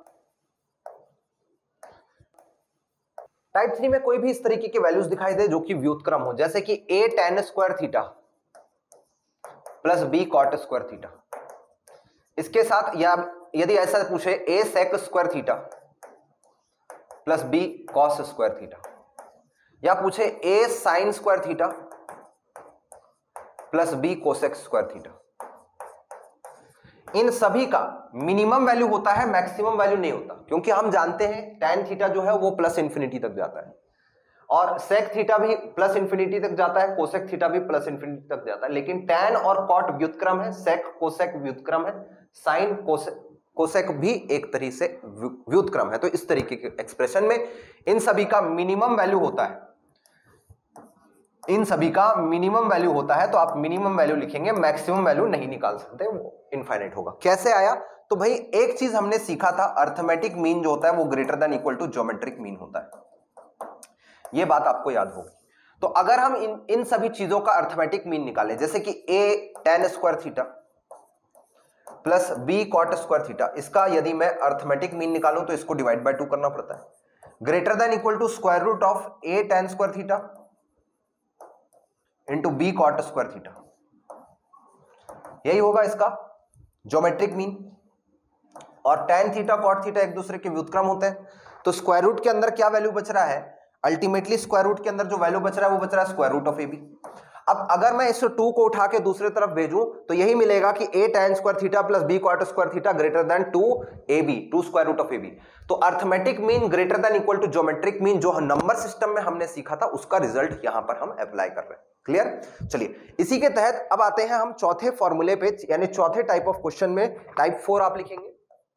टाइप 3 में कोई भी इस तरीके के वैल्यूज दिखाई दे जो कि व्युत्क्रम हो, जैसे कि a tan square theta plus b cot square theta. इसके साथ या यदि ऐसा पूछे a sec square theta plus b cos square theta, या पूछे a sin square theta plus b cosec square theta, इन सभी का मिनिमम वैल्यू होता है, मैक्सिमम वैल्यू नहीं होता। क्योंकि हम जानते हैं tan थीटा जो है वो प्लस इंफिनिटी तक जाता है, और sec थीटा भी प्लस इंफिनिटी तक जाता है, कोसेक थीटा भी प्लस इंफिनिटी तक जाता है। लेकिन tan और cot व्युत्क्रम है, sec कोसेक व्युत्क्रम है, sin कोसेक भी एक तरीके से व्युत्क्रम है। तो इस तरीके के एक्सप्रेशन में इन सभी का मिनिमम वैल्यू होता है, इन सभी का मिनिमम वैल्यू होता है। तो आप मिनिमम वैल्यू लिखेंगे, मैक्सिमम वैल्यू नहीं निकाल सकते, वो इनफाइनाइट होगा। कैसे आया, तो भाई एक चीज हमने सीखा था, अर्थमेटिक मीन जो होता है वो greater than equal to geometric mean होता है, ये बात आपको याद होगी। तो अगर हम इन सभी चीजों का अर्थमेटिक मीन निकालें, जैसे कि a tan square theta plus b cot square theta, इसका यदि मैं अर्थमेटिक मीन निकालूं तो इसको डिवाइड बाय 2 करना पड़ता है, greater than equal to square root of a tan square theta into b cot square theta, यही होगा इसका ज्योमेट्रिक मीन। और tan थीटा cot थीटा एक दूसरे के व्युत्क्रम होते हैं, तो स्क्वायर रूट के अंदर क्या वैल्यू बच रहा है, अल्टीमेटली स्क्वायर रूट के अंदर जो वैल्यू बच रहा है वो बच रहा है स्क्वायर रूट ऑफ ab। अब अगर मैं इस 2 को उठा के दूसरी तरफ भेजूं तो यही मिलेगा कि a tan square theta plus b cot square theta greater than 2 square root of ab। तो arithmetic mean greater than equal to geometric mean जो नंबर सिस्टम में हमने सीखा था उसका रिजल्ट यहां पर हम अप्लाई कर रहे हैं। क्लियर। चलिए इसी के तहत अब आते हैं हम चौथे फॉर्मूले पे, यानी चौथे टाइप ऑफ क्वेश्चन में। टाइप 4 आप लिखेंगे।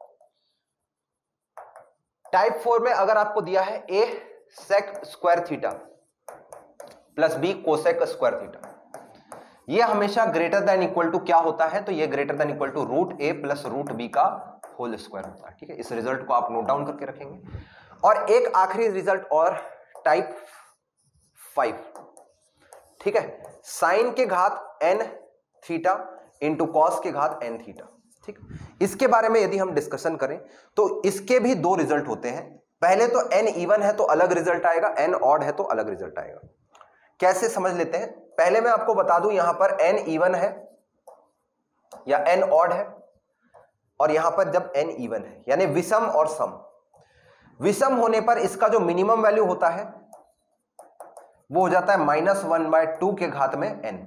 टाइप 4 में अगर आपको दिया है a sec square theta plus b cosec square theta, ये हमेशा ग्रेटर देन इक्वल टू क्या होता है, तो ये greater than equal to root a plus root b का होल स्क्वायर होता है, ठीक है। इस रिजल्ट को आप नोट डाउन करके रखेंगे। और एक आखिरी रिजल्ट और, टाइप 5, ठीक है, साइन के घात n थीटा इंटू कॉस के घात n थीटा, ठीक। इसके बारे में यदि हम डिस्कशन करें तो इसके भी 2 रिजल्ट होते हैं। पहले तो n इवन है तो अलग रिजल्ट आएगा, n ऑड है तो अलग रिजल्ट आएगा। कैसे समझ लेते हैं, पहले मैं आपको बता दूं यहां पर n इवन है या n ऑड है, और यहां पर जब n इवन है यानी विषम और सम, विषम होने पर इसका जो मिनिमम वैल्यू होता है वो हो जाता है -1/2 के घात में n,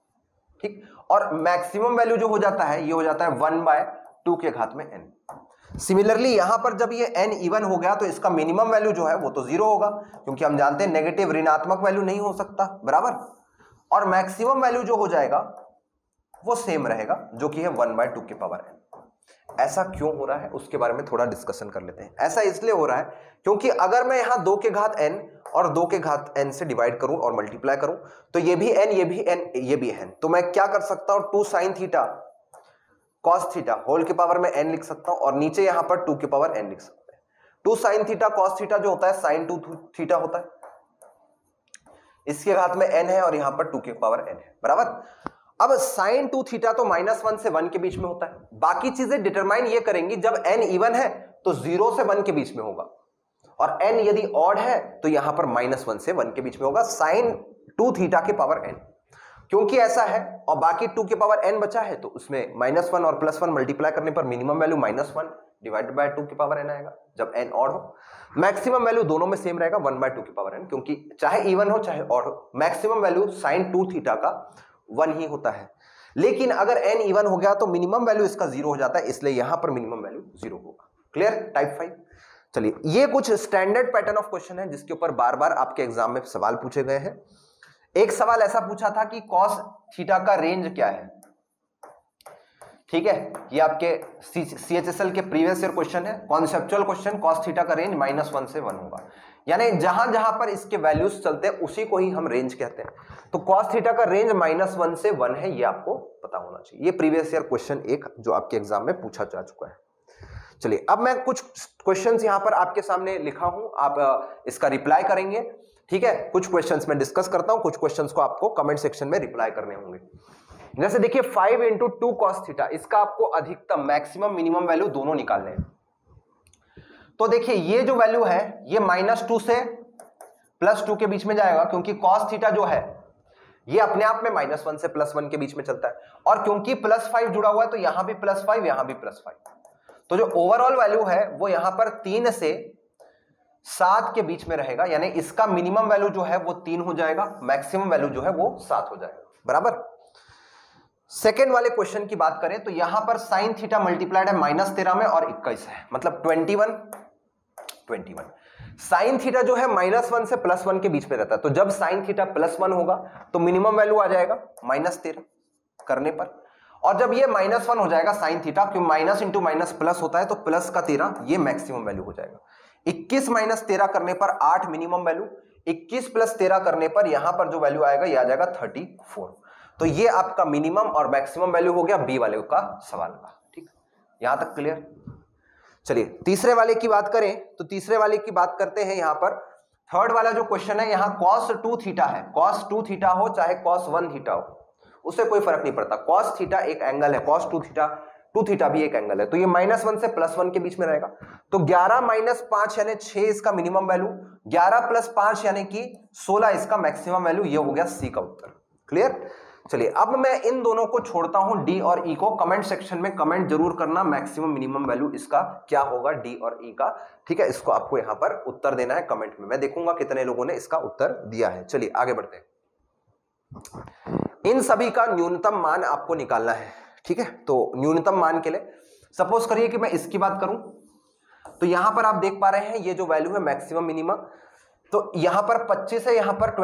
ठीक। और मैक्सिमम वैल्यू जो हो जाता है ये हो जाता है 1/2 के घात में n। सिमिलरली यहां पर जब ये n इवन हो गया तो इसका मिनिमम वैल्यू जो है वो तो 0 होगा, क्योंकि हम जानते हैं नेगेटिव ऋणात्मक वैल्यू नहीं हो सकता, बराबर। और मैक्सिमम वैल्यू जो हो जाएगा वो सेम रहेगा, जो कि है 1/2 की पावर n। ऐसा क्यों हो रहा है उसके बारे में थोड़ा डिस्कशन कर लेते हैं। ऐसा इसलिए हो रहा है क्योंकि अगर मैं यहां 2 के घात n और 2 के घात n से डिवाइड करूं और मल्टीप्लाई करूं तो ये भी n, ये भी n, ये भी n, तो मैं क्या कर सकता हूं 2 sin थीटा cos थीटा होल के पावर में n लिख सकता हूं, और नीचे यहां पर 2 के पावर n लिख सकते हैं। 2 sin थीटा cos थीटा जो होता है sin 2 थीटा होता है, इसके घात में n है और यहां पर 2 के पावर n है, बराबर। अब sin 2 थीटा तो -1 से 1 के बीच में होता है। बाकी चीजें डिटरमाइन ये करेंगी जब n इवन है तो 0 से 1 के बीच में होगा, और n यदि ऑड है तो यहां पर -1 से 1 के बीच में होगा sin 2 थीटा के पावर n। क्योंकि ऐसा है और बाकी 2 के पावर n बचा है तो उसमें -1 और +1 मल्टीप्लाई करने पर मिनिमम वैल्यू -1 डिवाइडेड बाय 2 के पावर n आएगा जब n ऑड हो। मैक्सिमम वैल्यू दोनों में सेम रहेगा 1/2 के पावर n, क्योंकि चाहे इवन हो चाहे ऑड हो मैक्सिमम वैल्यू sin 2 थीटा का 1 ही होता है। लेकिन अगर n इवन हो गया तो मिनिमम वैल्यू इसका 0 हो जाता है, इसलिए यहां पर मिनिमम वैल्यू 0 होगा। क्लियर? टाइप 5। चलिए, ये कुछ स्टैंडर्ड पैटर्न ऑफ क्वेश्चन है जिसके ऊपर बार बार आपके एग्जाम में सवाल पूछे गए हैं। एक सवाल ऐसा पूछा था कि cos थीटा का रेंज क्या है, ठीक है, ये आपके CHSL के प्रीवियस ईयर क्वेश्चन है, कॉन्सेप्चुअल क्वेश्चन। cos थीटा का रेंज -1 से 1 होगा, यानी जहां जहां पर इसके वैल्यूज चलते हैं उसी को ही हम रेंज कहते हैं। तो cos थीटा का रेंज -1 से 1 है, ये आपको पता होना चाहिए। ये प्रीवियस ईयर क्वेश्चन एक जो आपके एग्जाम में पूछा जा चुका है। चलिए, अब मैं कुछ क्वेश्चंस यहां पर आपके सामने लिखा हूं, आप इसका रिप्लाई करेंगे, ठीक है। कुछ क्वेश्चंस मैं डिस्कस करता हूं, कुछ क्वेश्चंस को आपको कमेंट सेक्शन में रिप्लाई करने होंगे। जैसे देखिए 5 × 2 cos थीटा, इसका आपको अधिकतम मैक्सिमम मिनिमम वैल्यू दोनों निकालने हैं। तो देखिए ये जो वैल्यू है ये -2 से +2 के बीच में जाएगा, क्योंकि cos थीटा जो है ये अपने आप में -1 से +1 के बीच में चलता है, और क्योंकि +5 जुड़ा हुआ है तो यहां भी +5 यहां भी +5, तो जो ओवरऑल वैल्यू है वो यहां पर 3 से 7 के बीच में रहेगा, यानी इसका मिनिमम वैल्यू जो है वो 3 हो जाएगा, मैक्सिमम वैल्यू जो है वो 7 हो जाएगा, बराबर। सेकेंड वाले क्वेश्चन की बात करें तो यहां पर sin थीटा मल्टीप्लाइड है -13 में और 21 है, मतलब 21। sin थीटा जो है -1 से +1 के बीच में रहता है, तो जब sin थीटा +1 होगा तो मिनिमम वैल्यू आ जाएगा -13 करने पर, और जब ये -1 हो जाएगा sin थीटा, क्यों माइनस इंटू माइनस प्लस होता है तो प्लस का 13 ये मैक्सिमम वैल्यू हो जाएगा। 21 - 13 करने पर 8 मिनिमम वैल्यू, 21 + 13 करने पर यहां पर जो वैल्यू आएगा ये आ जाएगा 34। तो ये आपका मिनिमम और मैक्सिमम वैल्यू हो गया बी वाले का सवाल का, ठीक, यहां तक क्लियर। चलिए तीसरे वाले की बात करें तो तीसरे वाले की बात करते हैं। यहां पर थर्ड वाला जो क्वेश्चन है, यहां cos 2 थीटा है, cos 2 थीटा हो चाहे cos 1 थीटा हो उससे कोई फर्क नहीं पड़ता, cos थीटा एक एंगल है, cos 2 थीटा भी एक एंगल है, तो ये -1 से +1 के बीच में रहेगा। तो 11 - 5 यानी 6 इसका मिनिमम वैल्यू, 11 + 5 यानी कि 16 इसका मैक्सिमम वैल्यू, ये हो गया सी का उत्तर। क्लियर? चलिए अब मैं इन दोनों को छोड़ता हूं, डी और ई को। कमेंट सेक्शन में कमेंट जरूर करना मैक्सिमम मिनिमम वैल्यू इसका क्या होगा, डी और ई का, ठीक है। इसको आपको यहां पर उत्तर देना है कमेंट में, मैं देखूंगा कितने लोगों ने इसका उत्तर दिया है। चलिए आगे बढ़ते हैं। इन सभी का न्यूनतम मान आपको निकालना है, ठीक है। तो न्यूनतम मान के लिए सपोज करिए कि मैं इसकी बात करूं तो यहां पर आप देख पा रहे हैं ये जो वैल्यू है मैक्सिमम मिनिमम, तो यहां पर 25 है, यहां पर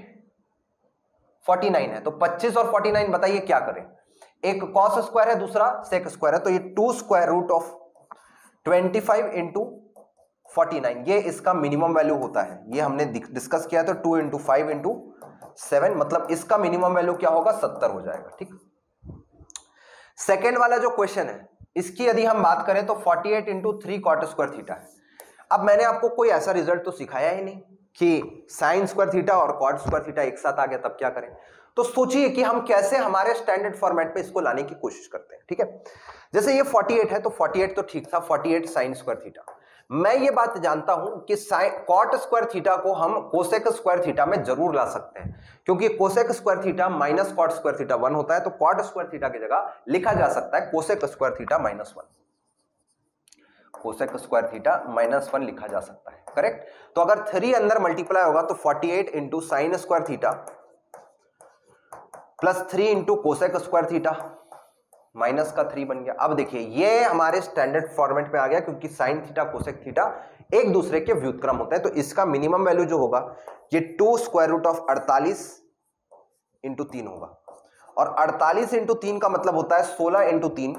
49 है, तो 25 और 49 बताइए क्या करें। एक cos स्क्वायर है, दूसरा sec स्क्वायर है, तो ये 2 स्क्वायर रूट ऑफ 25 × 49 ये इसका मिनिमम वैल्यू होता है, ये हमने डिस्कस किया। तो 2 × 5 × 7 मतलब इसका मिनिमम वैल्यू क्या होगा, 70 हो जाएगा, ठीक। सेकेंड वाला जो क्वेश्चन है इसकी यदि हम बात करें तो 48 × 3 cot स्क्वायर थीटा है। अब मैंने आपको कोई ऐसा रिजल्ट तो सिखाया ही नहीं कि sin स्क्वायर थीटा और cot स्क्वायर थीटा एक साथ आ गया, तब क्या करें। तो सोचिए कि हम कैसे हमारे स्टैंडर्ड फॉर्मेट पे इसको लाने की कोशिश करते हैं, ठीक है। जैसे ये 48 है तो 48 तो ठीक था, 48 sin स्क्वायर थीटा। मैं ये बात जानता हूं कि cot स्क्वायर थीटा को हम कोसेक स्क्वायर थीटा में जरूर ला सकते हैं, क्योंकि cosec square theta minus cot square theta 1 होता है, तो cot स्क्वायर थीटा की जगह लिखा जा सकता है cosec square theta -1, cosec square theta -1 लिखा जा सकता है, करेक्ट। तो अगर 3 अंदर मल्टीप्लाई होगा तो 48 × sin square theta +3 × cosec square theta minus का 3 बन गया। अब देखिए ये हमारे स्टैंडर्ड फॉर्मेट में आ गया, क्योंकि साइन थीटा कोसेक थीटा एक दूसरे के व्युत्क्रम होते हैं। तो इसका मिनिमम वैल्यू जो होगा ये 2 स्क्वायर रूट ऑफ 48 इंटू 3 होगा, और 48 इंटू 3 का मतलब होता है 16 इंटू 3,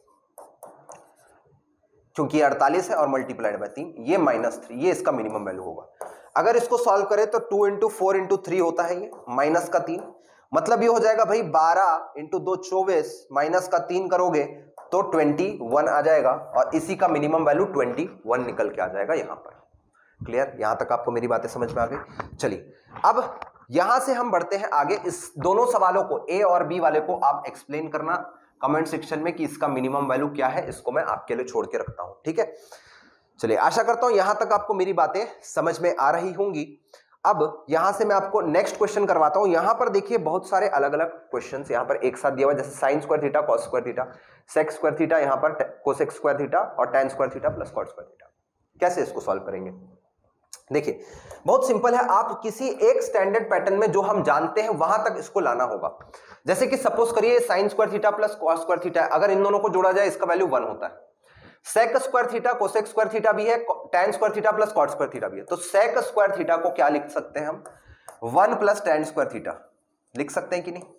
क्योंकि 48 है और मल्टीप्लाइड बाय 3, ये -3, ये इसका मिनिमम वैल्यू होगा। अगर इसको सॉल्व करें तो 2 इंटू 4 इंटू 3 होता है, ये माइनस का 3, मतलब ये हो जाएगा भाई 12 इंटू 2 24, माइनस का 3 करोगे तो 21 आ जाएगा, और इसी का मिनिमम वैल्यू 21 निकल के आ जाएगा यहां पर। क्लियर? यहां तक आपको मेरी बातें समझ में आ गई? चलिए अब यहां से हम बढ़ते हैं आगे। इस दोनों सवालों को, ए और बी वाले को आप एक्सप्लेन करना कमेंट सेक्शन में कि इसका मिनिमम वैल्यू क्या है, इसको मैं आपके लिए छोड़ के रखता हूं, ठीक है। चलिए आशा करता हूं यहां तक आपको मेरी बातें समझ में आ रही होंगी। अब यहां से मैं आपको नेक्स्ट क्वेश्चन करवाता हूं। यहां पर देखिए बहुत सारे अलग अलग क्वेश्चंस यहां पर एक साथ दिया हुआ है, जैसे sine square theta, cos square theta, sec square theta, यहां पर कोसेक स्क्वायर थीटा और tan square theta plus cot square theta. कैसे इसको सॉल्व करेंगे? देखिए बहुत सिंपल है, आप किसी एक स्टैंडर्ड पैटर्न में जो हम जानते हैं वहां तक इसको लाना होगा। जैसे कि सपोज करिए sine square theta plus cos square theta, अगर इन दोनों को जोड़ा जाए इसका वैल्यू 1 होता है। Sec square theta cosec square theta भी है, tan square theta plus cot square theta भी है। तो सेक स्क्वायर थीटा को क्या लिख सकते हैं हम? 1 प्लस टैन स्क्वायर थीटा लिख सकते हैं कि नहीं?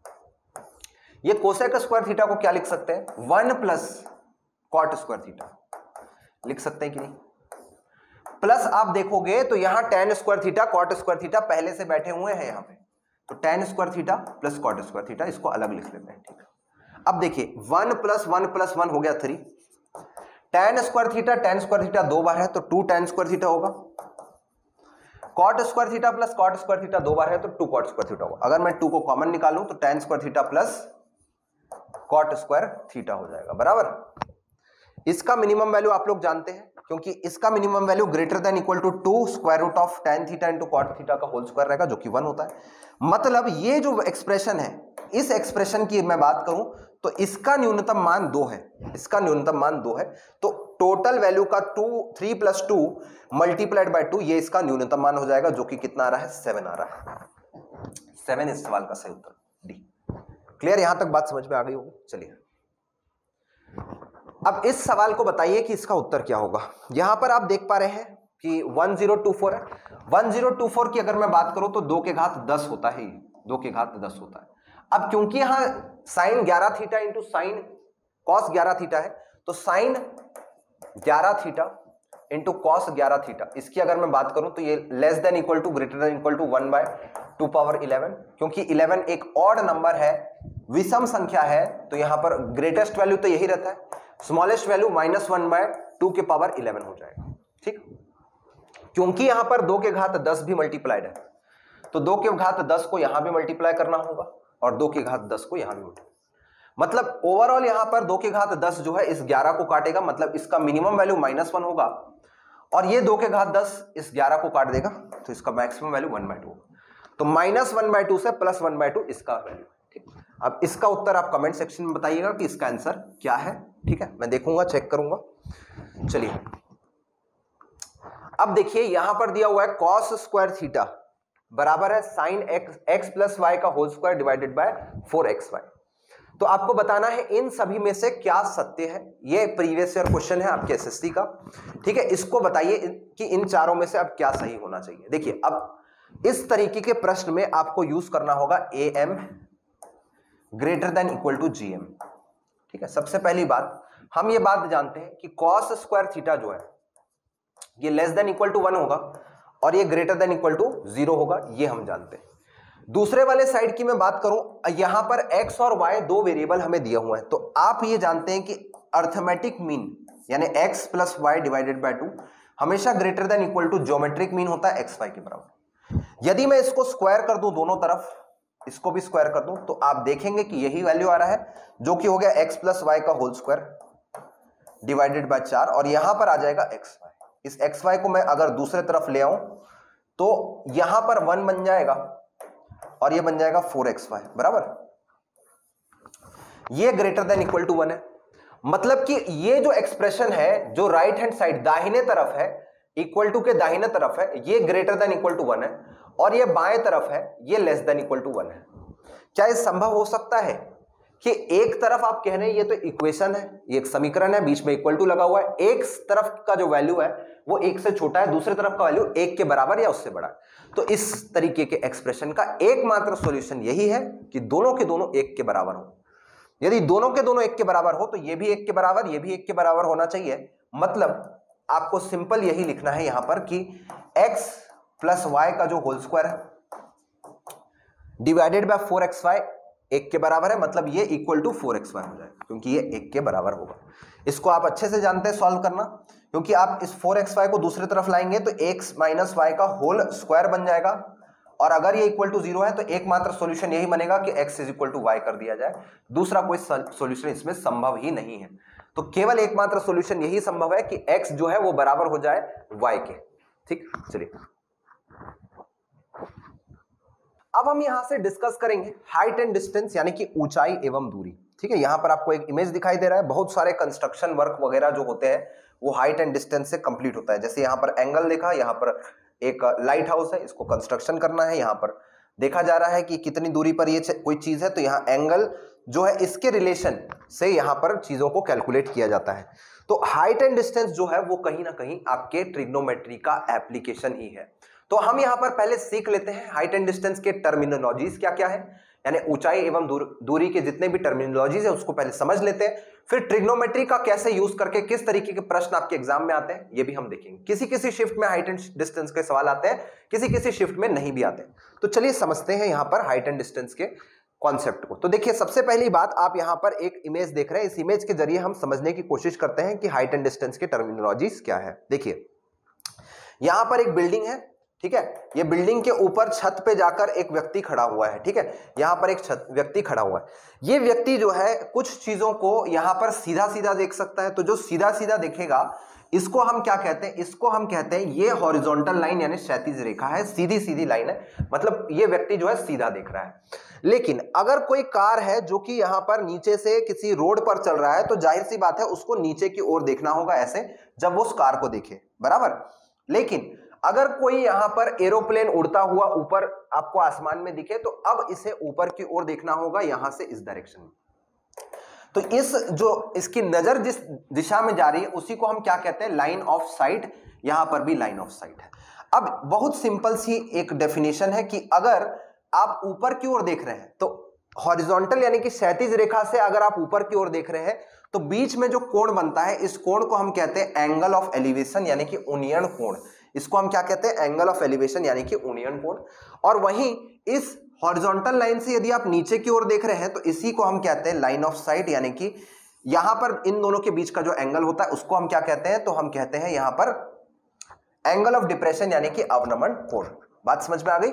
ये कोसेक स्क्वायर थीटा को क्या लिख सकते हैं? 1 प्लस कॉट स्क्वायर थीटा लिख सकते हैं कि नहीं? प्लस आप देखोगे तो यहां tan square theta cot square theta पहले से बैठे हुए हैं यहां पे, तो tan square theta plus cot square theta, इसको अलग लिख लेते हैं, ठीक है। अब देखिए 1 प्लस 1 प्लस 1 हो गया 3, टैन स्क्वायर थीटा 2 बार है तो 2 टैन स्क्वायर थीटा होगा, cot square theta plus cot square theta 2 बार है तो 2 कॉट स्क्वायर थीटा होगा। अगर मैं 2 को कॉमन निकालूं तो tan square theta plus cot square theta हो जाएगा, बराबर। इसका मिनिमम वैल्यू आप लोग जानते हैं, क्योंकि इसका minimum value greater than equal to 2 square root of tan theta into cot theta का होल स्क्वायर रहेगा, जो कि 1 होता है। मतलब ये जो एक्सप्रेशन है, इस एक्सप्रेशन की मैं बात करूं तो इसका न्यूनतम मान 2 है, इसका न्यूनतम मान 2 है। तो टोटल वैल्यू का 3 प्लस 2 मल्टीप्लाइड बाय 2, ये इसका न्यूनतम मान हो जाएगा, जो कि कितना आ रहा है? 7 आ रहा है। 7 इस सवाल का सही उत्तर, डी। क्लियर? यहां तक बात समझ में आ गई होगी? चलिए अब इस सवाल को बताइए कि इसका उत्तर क्या होगा। यहां पर आप देख पा रहे हैं कि 1024 है। 1024 की अगर मैं बात करूं तो 2 के घात 10 होता है, 2 के घात 10 होता है। अब क्योंकि यहां sine 11 theta into sine cos 11 theta है, तो sine 11 theta into cos 11 theta, इसकी अगर मैं बात करूं तो ये less than equal to greater than equal to 1/2 power 11, क्योंकि 11 एक ऑड नंबर है, विषम संख्या है, तो यहां पर ग्रेटेस्ट वैल्यू तो यही रहता है, स्मॉलेस्ट वैल्यू -1/2 के पावर 11 हो जाएगा, ठीक। क्योंकि यहां पर 2 के घात 10 भी मल्टीप्लाइड है, तो 2 के घात 10 को यहां भी मल्टीप्लाई करना होगा और 2 के घात 10 को यहां भी मल्टीप्लाई, मतलब ओवरऑल यहां पर 2 के घात 10 जो है इस 11 को काटेगा, मतलब इसका मिनिमम वैल्यू -1 होगा, और ये 2 के घात 10 इस 11 को काट देगा, तो इसका मैक्सिमम वैल्यू 1/2 होगा। तो -1/2 से +1/2 इसका वैल्यू, ठीक। अब इसका उत्तर आप कमेंट सेक्शन में बताइएगा कि इसका आंसर क्या है, ठीक है, मैं देखूंगा, चेक करूंगा। चलिए अब देखिए यहां पर दिया हुआ है cos स्क्वायर थीटा बराबर है साइन x प्लस वाई का whole square divided by 4xy। तो आपको बताना है इन सभी में से क्या सत्य है। ये प्रीवियस ईयर क्वेश्चन है आपके एसएससी का, ठीक है। इसको बताइए कि इन चारों में से अब क्या सही होना चाहिए। देखिए अब इस तरीके के प्रश्न में आपको यूज करना होगा am greater than equal to gm, ठीक है। सबसे पहली बात हम ये बात जानते हैं कि cos स्क्वायर थीटा जो है ये लेस देन इक्वल टू 1 होगा और ये ग्रेटर देन इक्वल टू 0 होगा, ये हम जानते हैं। दूसरे वाले साइड की मैं बात करूं, यहां पर x और y दो वेरिएबल हमें दिए हुए हैं, तो आप ये जानते हैं कि अर्थमेटिक मीन यानी x plus y divided by 2 हमेशा greater than equal to geometric mean होता है xy के बराबर। यदि मैं इसको स्क्वायर कर दूं दोनों तरफ, इसको भी स्क्वायर कर दूं, तो आप देखेंगे कि यही वैल्यू आ रहा है, जो कि हो गया x प्लस वाई का होल स्क्वायर डिवाइडेड बाय 4, और यहां पर आ जाएगा xy। इस xy को मैं अगर दूसरे तरफ ले आऊं तो यहां पर 1 बन जाएगा और ये बन जाएगा 4xy बराबर, ये ग्रेटर देन इक्वल टू 1 है। मतलब कि ये जो एक्सप्रेशन है जो राइट हैंड साइड दाहिने तरफ है, इक्वल टू के दाहिने तरफ है, ये ग्रेटर देन इक्वल टू 1 है, और ये बाएं तरफ है, ये लेस देन इक्वल टू 1 है। क्या ये संभव हो सकता है कि एक तरफ आप कह रहे हैं ये तो इक्वेशन है, ये एक समीकरण है, बीच में इक्वल टू लगा हुआ है, एक तरफ का जो वैल्यू है वो 1 से छोटा है, दूसरी तरफ का वैल्यू 1 के बराबर या उससे बड़ा है। तो इस तरीके के एक्सप्रेशन का एकमात्र सॉल्यूशन यही है कि दोनों के दोनों 1 के बराबर हो। यदि दोनों के दोनों 1 के बराबर हो तो ये भी 1 के बराबर, ये भी 1 के बराबर होना चाहिए। मतलब आपको सिंपल यही लिखना है यहां पर कि x प्लस वाई का जो होल स्क्वायर है डिवाइडेड बाय 4xy 1 के बराबर है, मतलब ये इक्वल टू 4xy हो जाएगा क्योंकि ये 1 के बराबर होगा। इसको आप अच्छे से जानते हैं सॉल्व करना, क्योंकि आप इस 4xy को दूसरी तरफ लाएंगे तो x माइनस वाई का होल स्क्वायर बन जाएगा, और अगर ये इक्वल टू 0 है तो एकमात्र सॉल्यूशन यही बनेगा कि x is equal to y कर दिया जाए, दूसरा कोई सॉल्यूशन इसमें संभव ही नहीं है। तो केवल एकमात्र सॉल्यूशन यही संभव है कि x जो है वो बराबर हो जाए y के। ठीक, चलिए अब हम यहां से डिस्कस करेंगे हाइट एंड डिस्टेंस, यानी कि ऊंचाई एवं दूरी। ठीक है, यहां पर आपको एक इमेज दिखाई दे रहा है, बहुत सारे कंस्ट्रक्शन वर्क वगैरह जो होते हैं वो हाइट एंड डिस्टेंस से कंप्लीट होता है। जैसे यहाँ पर एंगल देखा, यहाँ पर एक लाइट हाउस है, इसको कंस्ट्रक्शन करना है, यहाँ पर देखा जा रहा है कि कितनी दूरी पर ये कोई चीज है, तो यहाँ एंगल जो है इसके रिलेशन से यहाँ पर चीजों को कैलकुलेट किया जाता है। तो हाइट एंड डिस्टेंस जो है वो कहीं ना कहीं आपके ट्रिग्नोमेट्री का एप्लीकेशन ही है। तो हम यहां पर पहले सीख लेते हैं हाइट एंड डिस्टेंस के टर्मिनोलॉजीज क्या क्या है, यानी ऊंचाई एवं दूरी के जितने भी टर्मिनोलॉजीज है उसको पहले समझ लेते हैं, फिर ट्रिग्नोमेट्री का कैसे यूज करके किस तरीके के प्रश्न आपके एग्जाम में आते हैं ये भी हम देखेंगे। किसी किसी शिफ्ट में हाइट एंड डिस्टेंस के सवाल आते हैं, किसी किसी शिफ्ट में नहीं भी आते। तो चलिए समझते हैं यहां पर हाइट एंड डिस्टेंस के कॉन्सेप्ट को। तो देखिए सबसे पहली बात, आप यहां पर एक इमेज देख रहे हैं, इस इमेज के जरिए हम समझने की कोशिश करते हैं कि हाइट एंड डिस्टेंस के टर्मिनोलॉजीज क्या है। देखिए यहां पर एक बिल्डिंग है, ठीक है, ये बिल्डिंग के ऊपर छत पे जाकर एक व्यक्ति खड़ा हुआ है। ठीक है, यहां पर एक व्यक्ति खड़ा हुआ है, ये व्यक्ति जो है कुछ चीजों को यहां पर सीधा सीधा देख सकता है। तो जो सीधा सीधा देखेगा इसको हम क्या कहते हैं, इसको हम कहते हैं ये हॉरिजॉन्टल लाइन यानी क्षैतिज रेखा है, सीधी सीधी लाइन है, मतलब ये व्यक्ति जो है सीधा देख रहा है। लेकिन अगर कोई कार है जो कि यहां पर नीचे से किसी रोड पर चल रहा है तो जाहिर सी बात है उसको नीचे की ओर देखना होगा ऐसे, जब वो उस कार को देखे, बराबर। लेकिन अगर कोई यहां पर एरोप्लेन उड़ता हुआ ऊपर आपको आसमान में दिखे तो अब इसे ऊपर की ओर देखना होगा, यहां से इस डायरेक्शन में। तो इस जो इसकी नजर जिस दिशा में जा रही है उसी को हम क्या कहते हैं, लाइन ऑफ साइट। यहां पर भी लाइन ऑफ साइट है। अब बहुत सिंपल सी एक डेफिनेशन है कि अगर आप ऊपर की ओर देख रहे हैं तो हॉरिजॉन्टल यानी कि क्षैतिज रेखा से अगर आप ऊपर की ओर देख रहे हैं तो बीच में जो कोण बनता है इस कोण को हम कहते हैं एंगल ऑफ एलिवेशन यानी कि उन्नयन कोण। इसको हम क्या कहते हैं, एंगल ऑफ एलिवेशन यानी कि उन्नयन कोण। और वहीं इस हॉरिजॉन्टल लाइन से यदि आप नीचे की ओर देख रहे हैं तो इसी को हम कहते हैं लाइन ऑफ साइट, यानी कि यहां पर इन दोनों के बीच का जो एंगल होता है उसको हम क्या कहते हैं, तो हम कहते हैं यहां पर एंगल ऑफ डिप्रेशन यानी कि अवनमन कोण। बात समझ में आ गई।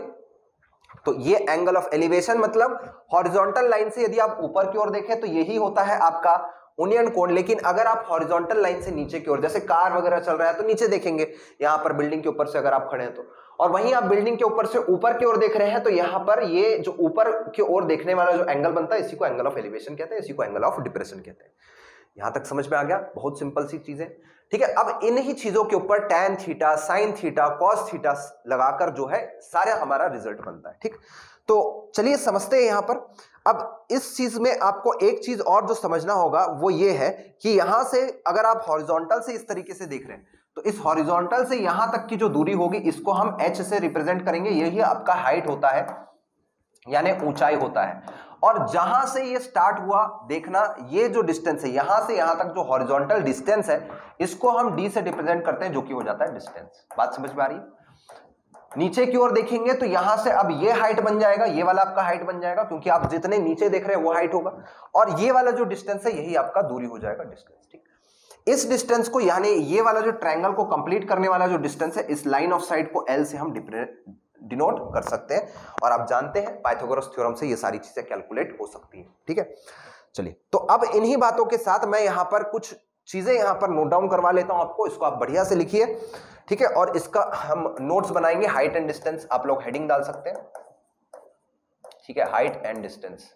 तो ये एंगल ऑफ एलिवेशन मतलब हॉरिजॉन्टल लाइन से यदि आप ऊपर की ओर देखें तो यही होता है आपका उन्नयन कोण। लेकिन अगर आप हॉरिजॉन्टल लाइन से नीचे की ओर, जैसे कार वगैरह चल रहा है तो नीचे देखेंगे, यहां पर बिल्डिंग के ऊपर से अगर आप खड़े हैं तो, और वहीं आप बिल्डिंग के ऊपर से ऊपर की ओर देख रहे हैं तो यहां पर ये जो ऊपर की ओर देखने वाला जो एंगल बनता है इसी को एंगल ऑफ एलिवेशन कहते हैं, इसी को एंगल ऑफ डिप्रेशन कहते हैं। यहां तक समझ में आ गया, बहुत सिंपल सी चीजें। ठीक है, अब इन ही चीजों के ऊपर tan theta, sin theta, cos theta लगाकर जो है सारा हमारा रिजल्ट बनता है। ठीक, तो चलिए समझते हैं यहां पर। अब इस चीज में आपको एक चीज और जो समझना होगा वो ये है कि यहां से अगर आप हॉरिजॉन्टल से इस तरीके से देख रहे हैं तो इस हॉरिजॉन्टल से यहां तक की जो दूरी होगी इसको हम h से रिप्रेजेंट करेंगे, यही आपका हाइट होता है यानी ऊंचाई होता है। और जहां से ये स्टार्ट हुआ देखना, ये जो डिस्टेंस है यहां से यहां तक जो हॉरिजॉन्टल डिस्टेंस है इसको हम d से रिप्रेजेंट करते हैं जो कि हो जाता है डिस्टेंस। बात समझ में आ रही है। नीचे की ओर देखेंगे तो यहां से अब ये हाइट बन जाएगा, ये वाला आपका हाइट बन जाएगा क्योंकि आप जितने नीचे देख रहे हैं वो हाइट होगा, और ये वाला जो डिस्टेंस है यही आपका दूरी हो जाएगा डिस्टेंस। ठीक, इस डिस्टेंस को यानी ये वाला जो ट्रायंगल को कंप्लीट करने वाला जो डिस्टेंस है इस लाइन ऑफ साइट को L से हम डिनोट कर सकते हैं, और आप जानते हैं पाइथागोरस थ्योरम से ये सारी चीजें कैलकुलेट हो सकती हैं। ठीक है, चलिए तो अब इन्हीं बातों के साथ मैं यहां पर कुछ चीजें यहां पर नोट डाउन करवा लेता हूं आपको, इसको आप बढ़िया से लिखिए। ठीक है, और इसका हम नोट्स बनाएंगे। हाइट एंड डिस्टेंस आप लोग हेडिंग डाल सकते हैं। ठीक है, हाइट एंड डिस्टेंस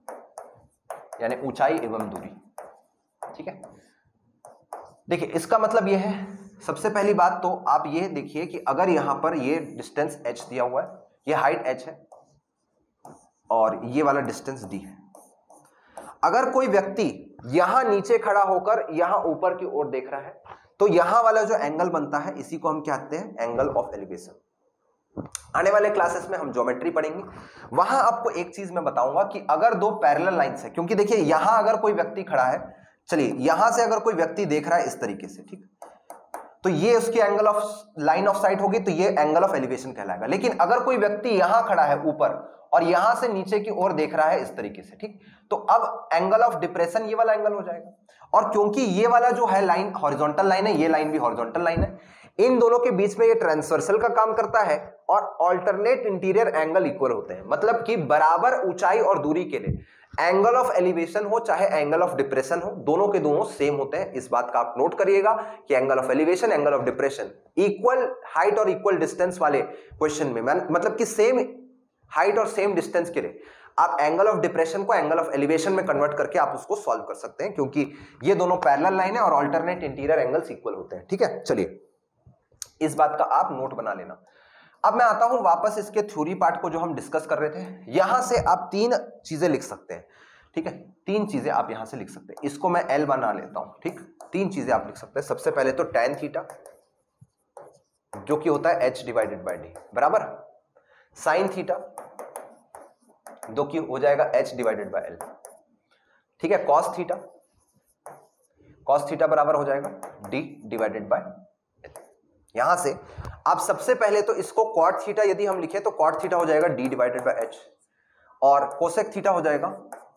यानी ऊंचाई एवं दूरी। ठीक है, देखिए इसका मतलब यह है, सबसे पहली बात तो आप ये देखिए कि अगर यहां पर ये डिस्टेंस h दिया हुआ है, ये हाइट h है और ये वाला डिस्टेंस d है। अगर कोई व्यक्ति यहां नीचे खड़ा होकर यहां ऊपर की ओर देख रहा है तो यहां वाला जो एंगल बनता है इसी को हम क्या कहते हैं, एंगल ऑफ एलिवेशन। आने वाले क्लासेस में हम ज्योमेट्री पढ़ेंगे, वहां आपको एक चीज मैं बताऊंगा कि अगर दो पैरेलल लाइंस है, क्योंकि देखिए यहां अगर कोई व्यक्ति खड़ा है, चलिए यहां से अगर कोई व्यक्ति देख रहा है इस तरीके से, ठीक, तो ये उसकी angle of line of sight होगी, तो ये एंगल ऑफ एलिवेशन कहलाएगा। लेकिन अगर कोई व्यक्ति यहां खड़ा है ऊपर और यहां से नीचे की ओर देख रहा है इस तरीके से, ठीक, तो अब एंगल ऑफ डिप्रेशन ये वाला एंगल हो जाएगा। और क्योंकि ये वाला जो है लाइन हॉरिजॉन्टल लाइन है, ये लाइन भी हॉरिजॉन्टल लाइन है, इन दोनों के बीच में ये ट्रांसवर्सल का काम करता है और ऑल्टरनेट इंटीरियर एंगल इक्वल होते हैं। मतलब कि बराबर ऊंचाई और दूरी के लिए एंगल ऑफ एलिवेशन हो चाहे एंगल ऑफ डिप्रेशन हो, दोनों के दोनों सेम होते हैं। इस बात का आप नोट करिएगा कि angle of elevation, angle of depression equal height और इक्वल डिस्टेंस वाले क्वेश्चन में, मतलब कि सेम हाइट और सेम डिस्टेंस के लिए आप एंगल ऑफ डिप्रेशन को एंगल ऑफ एलिवेशन में कन्वर्ट करके आप उसको सॉल्व कर सकते हैं, क्योंकि ये दोनों पैरेलल लाइन है और ऑल्टरनेट इंटीरियर एंगल्स इक्वल होते हैं। ठीक है, चलिए इस बात का आप नोट बना लेना। अब मैं आता हूं वापस इसके थ्योरी पार्ट को जो हम डिस्कस कर रहे थे। यहां से आप तीन चीजें लिख सकते हैं, ठीक है, तीन चीजें आप यहां से लिख सकते हैं। इसको मैं एल बना लेता हूं, ठीक, तीन चीजें आप लिख सकते हैं। सबसे पहले तो tan थीटा जो कि होता है h डिवाइडेड बाय डी बराबर sin थीटा जो कि हो जाएगा h डिवाइडेड बाय एल, ठीक है, cos थीटा बराबर हो जाएगा d डिवाइडेड बाय एल। यहां से आप सबसे पहले तो इसको cot थीटा यदि हम लिखे तो cot थीटा हो जाएगा d डिवाइडेड बाय h और कोसेक थीटा हो जाएगा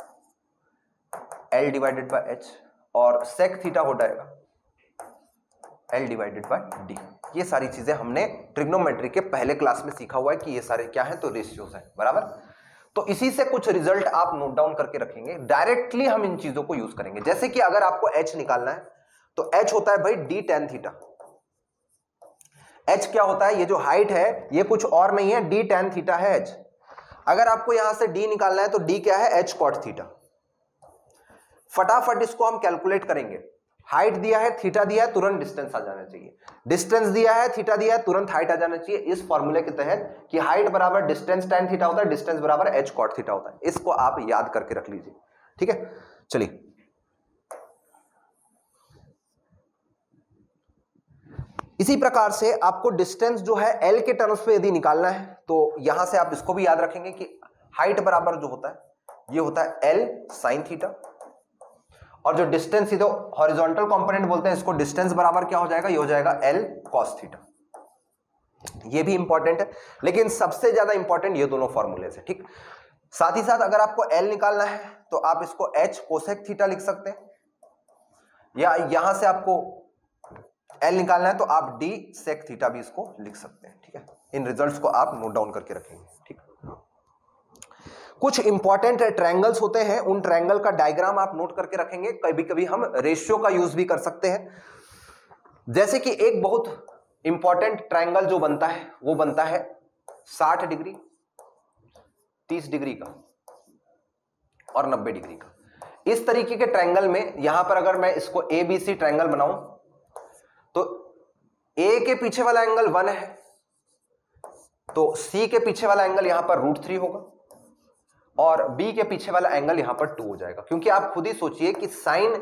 l डिवाइडेड बाय h और सेक थीटा हो जाएगा l डिवाइडेड बाय d। ये सारी चीजें हमने ट्रिग्नोमेट्री के पहले क्लास में सीखा हुआ है कि ये सारे क्या है, तो रेशियोज है बराबर। तो इसी से कुछ रिजल्ट आप नोट डाउन करके रखेंगे, डायरेक्टली हम इन चीजों को यूज करेंगे। जैसे कि अगर आपको h निकालना है तो h होता है भाई d tan थीटा। h क्या होता है, ये जो हाइट है ये कुछ और नहीं है, d tan थीटा है h। अगर आपको यहां से d निकालना है तो d क्या है, h cot थीटा। फटाफट इसको हम कैलकुलेट करेंगे। हाइट दिया है, थीटा दिया है, तुरंत डिस्टेंस आ जाना चाहिए। डिस्टेंस दिया है, थीटा दिया है, तुरंत हाइट आ जाना चाहिए इस फॉर्मूले के तहत कि हाइट बराबर डिस्टेंस tan थीटा होता है, डिस्टेंस बराबर h cot थीटा होता है। इसको आप याद करके रख लीजिए, ठीक है। चलिए इसी प्रकार से आपको डिस्टेंस जो है l के टर्म्स पे यदि निकालना है तो यहां से आप इसको भी याद रखेंगे कि हाइट बराबर जो होता है ये होता है l sin थीटा और जो डिस्टेंस इधर हॉरिजॉन्टल कंपोनेंट बोलते हैं इसको डिस्टेंस बराबर क्या हो जाएगा, ये हो जाएगा l cos थीटा। ये भी इंपॉर्टेंट है, लेकिन सबसे ज्यादा इंपॉर्टेंट ये दोनों फॉर्मूले से, ठीक। साथ ही साथ अगर आपको l निकालना है तो आप इसको h कोसेक थीटा लिख सकते हैं, या यहां से आपको l निकालना है तो आप d सेक थीटा भी इसको लिख सकते हैं, ठीक है। इन रिजल्ट्स को आप नोट डाउन करके रखेंगे, ठीक। कुछ इंपॉर्टेंट ट्रायंगल्स होते हैं, उन ट्रायंगल का डायग्राम आप नोट करके रखेंगे। कभी कभी हम रेशियो का यूज भी कर सकते हैं। जैसे कि एक बहुत इंपॉर्टेंट ट्रायंगल जो बनता है वो बनता है 60 डिग्री, 30 डिग्री का और 90 डिग्री का। इस तरीके के ट्रायंगल में यहां पर अगर मैं इसको ABC ट्रायंगल बनाऊं तो A के पीछे वाला एंगल 1 है तो C के पीछे वाला एंगल यहां पर √3 होगा और B के पीछे वाला एंगल यहां पर 2 हो जाएगा। क्योंकि आप खुद ही सोचिए कि साइन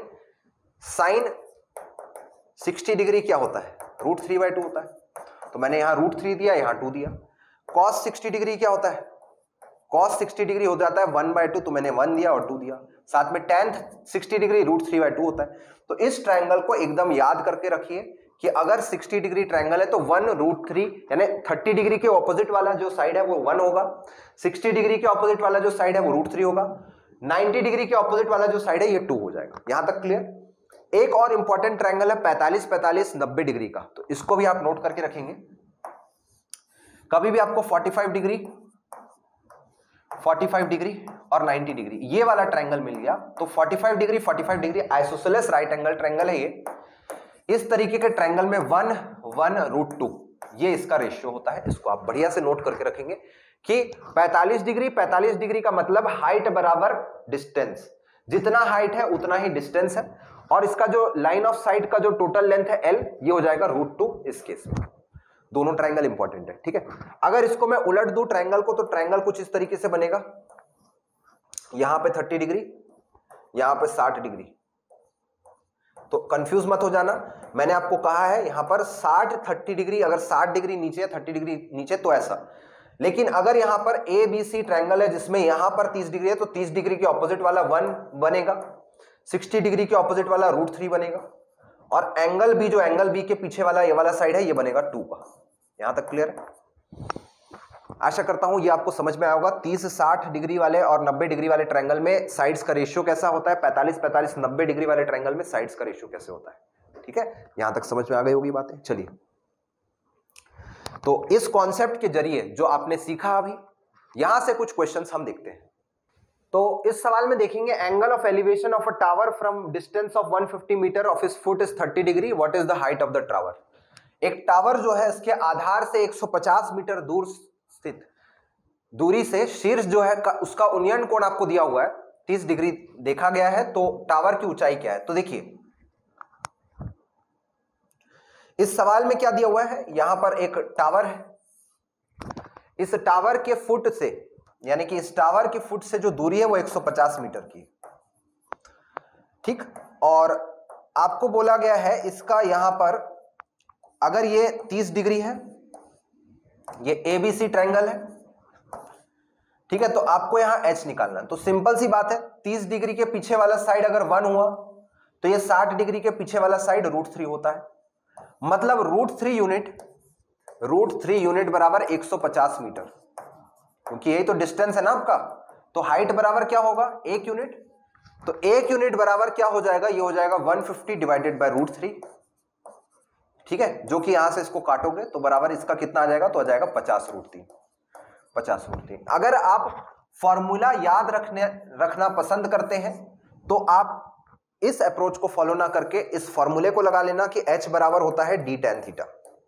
60 डिग्री क्या होता है, √3/2 होता है, तो मैंने यहां √3 दिया, यहां 2 दिया। cos 60 डिग्री क्या होता है, cos 60 डिग्री हो जाता है 1/2, तो मैंने 1 दिया और 2 दिया। साथ में tan 60 डिग्री √3/2 होता है। तो इस ट्रायंगल को एकदम याद करके रखिए कि अगर 60 डिग्री ट्रायंगल है तो 1√3 यानी 30 डिग्री के ऑपोजिट वाला जो साइड है वो 1 होगा, 60 डिग्री के ऑपोजिट वाला जो साइड है वो √3 होगा, 90 डिग्री के ऑपोजिट वाला जो साइड है ये 2 हो जाएगा। यहां तक क्लियर। एक और इंपॉर्टेंट ट्रायंगल है 45 90 डिग्री का, तो इसको भी आप नोट करके रखेंगे। कभी भी आपको 45 डिग्री और 90 डिग्री ये वाला ट्रायंगल मिल गया तो 45 degree isosceles right angle triangle है ये। इस तरीके के ट्रायंगल में 1/√2 ये इसका रेशियो होता है। इसको आप बढ़िया से नोट करके रखेंगे कि 45 डिग्री का मतलब हाइट बराबर डिस्टेंस, जितना हाइट है उतना ही डिस्टेंस है, और इसका जो लाइन ऑफ साइट का जो टोटल लेंथ है l ये हो जाएगा √2 इस केस में। दोनों ट्रायंगल इंपॉर्टेंट है, ठीक है। अगर इसको मैं उलट दूं ट्रायंगल को तो ट्रायंगल कुछ इस तरीके से बनेगा, यहां पे 30 डिग्री, यहां पे 60 डिग्री। तो कंफ्यूज मत हो जाना, मैंने आपको कहा है यहां पर 60-30 डिग्री, अगर 60 डिग्री नीचे है 30 डिग्री नीचे तो ऐसा। लेकिन अगर यहां पर ए बी सी ट्रायंगल है जिसमें यहां पर 30 डिग्री है तो 30 डिग्री के ऑपोजिट वाला 1 बनेगा, 60 डिग्री के ऑपोजिट वाला √3 बनेगा, और एंगल बी जो एंगल बी के पीछे वाला ये वाला साइड है ये बनेगा 2 का। यहां तक क्लियर है? आशा करता हूं ये आपको समझ में आया होगा। 30-60 डिग्री वाले और 90 डिग्री वाले ट्रायंगल में साइड्स का रेशियो कैसा होता है, 45-45-90 डिग्री वाले ट्रायंगल में साइड्स का रेशियो कैसे होता है। ठीक है, यहां तक समझ में आ गई होगी बातें। चलिए, तो इस कॉन्सेप्ट के जरिए जो आपने सीखा अभी, यहां से कुछ क्वेश्चंस हम देखते हैं। तो इस सवाल में देखेंगे, angle of elevation of a tower from distance of 150 metre of his foot is 30 degree, what is the height of the tower. एक टावर जो है इसके आधार से 150 मीटर दूर स्थित दूरी से शीर्ष जो है उसका उन्नयन कोण आपको दिया हुआ है 30 डिग्री देखा गया है, तो टावर की ऊंचाई क्या है। तो देखिए इस सवाल में क्या दिया हुआ है, यहां पर एक टावर है, इस टावर के फुट से, यानी कि इस टावर के फुट से जो दूरी है वो 150 मीटर की, ठीक। और आपको बोला गया है इसका यहां पर अगर ये 30 डिग्री है, ये एबीसी ट्रायंगल है, ठीक है, तो आपको यहां एच निकालना है। तो सिंपल सी बात है, 30 डिग्री के पीछे वाला साइड अगर 1 हुआ तो ये 60 डिग्री के पीछे वाला साइड √3 होता है, मतलब √3 यूनिट बराबर 150 मीटर, क्योंकि यही तो डिस्टेंस है ना आपका। तो हाइट बराबर क्या होगा, 1 यूनिट। तो 1 यूनिट बराबर क्या हो जाएगा, ये हो जाएगा 150 डिवाइडेड बाय √3, ठीक है, जो कि यहां से इसको काटोगे तो बराबर इसका कितना आ जाएगा, तो आ जाएगा 50√3। अगर आप फॉर्मूला याद रखना पसंद करते हैं तो आप इस अप्रोच को फॉलो ना करके इस फॉर्मूले को लगा लेना कि H बराबर होता है d tan थीटा।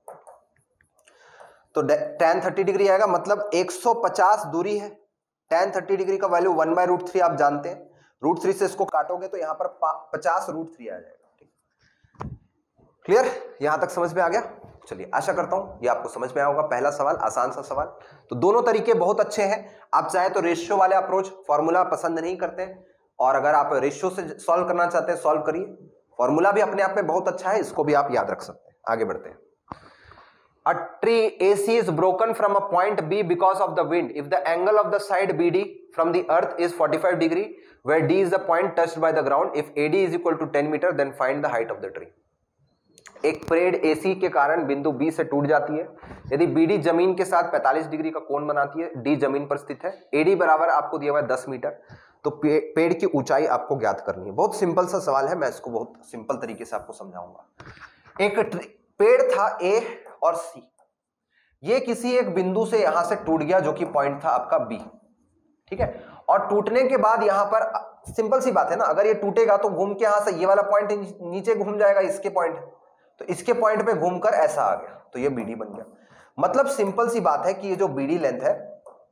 तो tan 30 डिग्री आएगा, मतलब 150 दूरी है, tan 30 डिग्री का वैल्यू 1/√3 आप जानते हैं, √3 से इसको काटोगे तो यहां पर 50√3 आ जाएगा। क्लियर, यहां तक समझ में आ गया। चलिए, आशा करता हूं ये आपको समझ में आया होगा। पहला सवाल आसान सा सवाल। तो दोनों तरीके बहुत अच्छे हैं, आप चाहे तो रेशियो वाले अप्रोच, फॉर्मूला पसंद नहीं करते हैं, और अगर आप रेशियो से सॉल्व करना चाहते हैं सॉल्व करिए, फॉर्मूला भी अपने आप में बहुत अच्छा है, इसको भी आप याद रख सकते हैं। आगे बढ़ते हैं। A tree AC is broken from a point B because of the wind. If the angle of the side BD from the earth is 45 degree, where D is the point touched by the ground, if AD is equal to 10 meter, then find the height of the tree. एक पेड़ AC के कारण बिंदु B से टूट जाती है, यदि BD जमीन के साथ 45 डिग्री का कोण बनाती है, D जमीन पर स्थित है, AD बराबर आपको दिया हुआ है 10 मीटर, तो पेड़ की ऊंचाई आपको ज्ञात करनी है। बहुत सिंपल सा सवाल है, मैं इसको बहुत सिंपल तरीके से आपको समझाऊंगा। एक पेड़ था A और C, ये किसी एक बिंदु से यहां से टूट गया जो कि पॉइंट था आपका B, ठीक है, और टूटने के बाद यहां पर सिंपल सी बात है ना, अगर ये टूटेगा तो घूम के यहां से ये वाला पॉइंट नीचे घूम जाएगा, इसके पॉइंट, तो इसके पॉइंट पे घूमकर ऐसा आ गया, तो ये BD बन गया। मतलब सिंपल सी बात है कि ये जो BD लेंथ है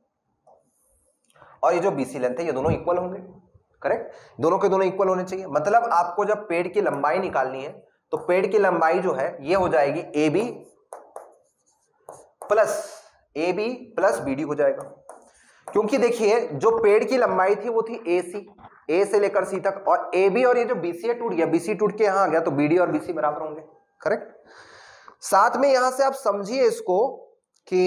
और ये जो BC लेंथ है ये दोनों इक्वल होंगे, करेक्ट, दोनों के दोनों इक्वल होने चाहिए। मतलब आपको जब पेड़ की लंबाई निकालनी है तो पेड़ की लंबाई जो है ये हो जाएगी AB प्लस BD हो जाएगा, क्योंकि देखिए जो पेड़ की लंबाई थी वो थी AC, A से लेकर C तक, और AB और ये जो BC टूट गया, BC टूट के यहां आ गया, तो BD और BC बराबर होंगे, करेक्ट। साथ में यहां से आप समझिए इसको कि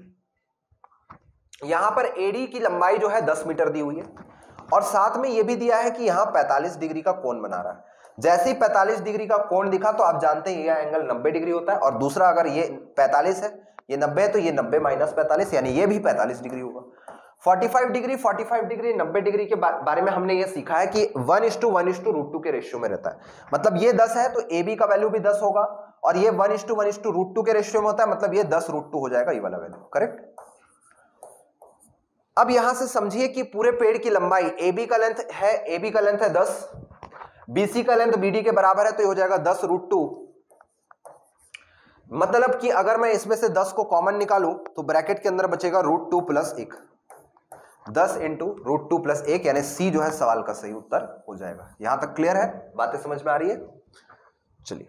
यहां पर AD की लंबाई जो है 10 मीटर दी हुई है, और साथ में यह भी दिया है कि यहां 45 डिग्री का कोण बना रहा है। जैसे ही 45 डिग्री का कोण दिखा तो आप जानते हैं यह एंगल 90 डिग्री होता है, और दूसरा अगर ये 45 है, ये 90 है, तो ये 90 माइनस 45 यानी ये भी 45 डिग्री होगा। 45 डिग्री 90 डिग्री के बारे में हमने ये सीखा है कि 1:1:√2 के रेशियो में रहता है। मतलब ये 10 है तो AB का वैल्यू भी 10 होगा, और ये 1:1:√2 के रेशियो में होता है, मतलब ये 10√2 हो जाएगा ये वाला वैल्यू, करेक्ट। अब यहां से समझिए कि पूरे पेड़ की लंबाई AB का लेंथ है 10, BC का लेंथ BD के बराबर है, तो ये हो जाएगा 10√2। मतलब कि अगर मैं इसमें से 10 को कॉमन निकालूं तो ब्रैकेट के अंदर बचेगा √2 + 1, 10 × √2 + 1, यानी C जो है सवाल का सही उत्तर हो जाएगा। यहां तक क्लियर है, बातें समझ में आ रही है। चलिए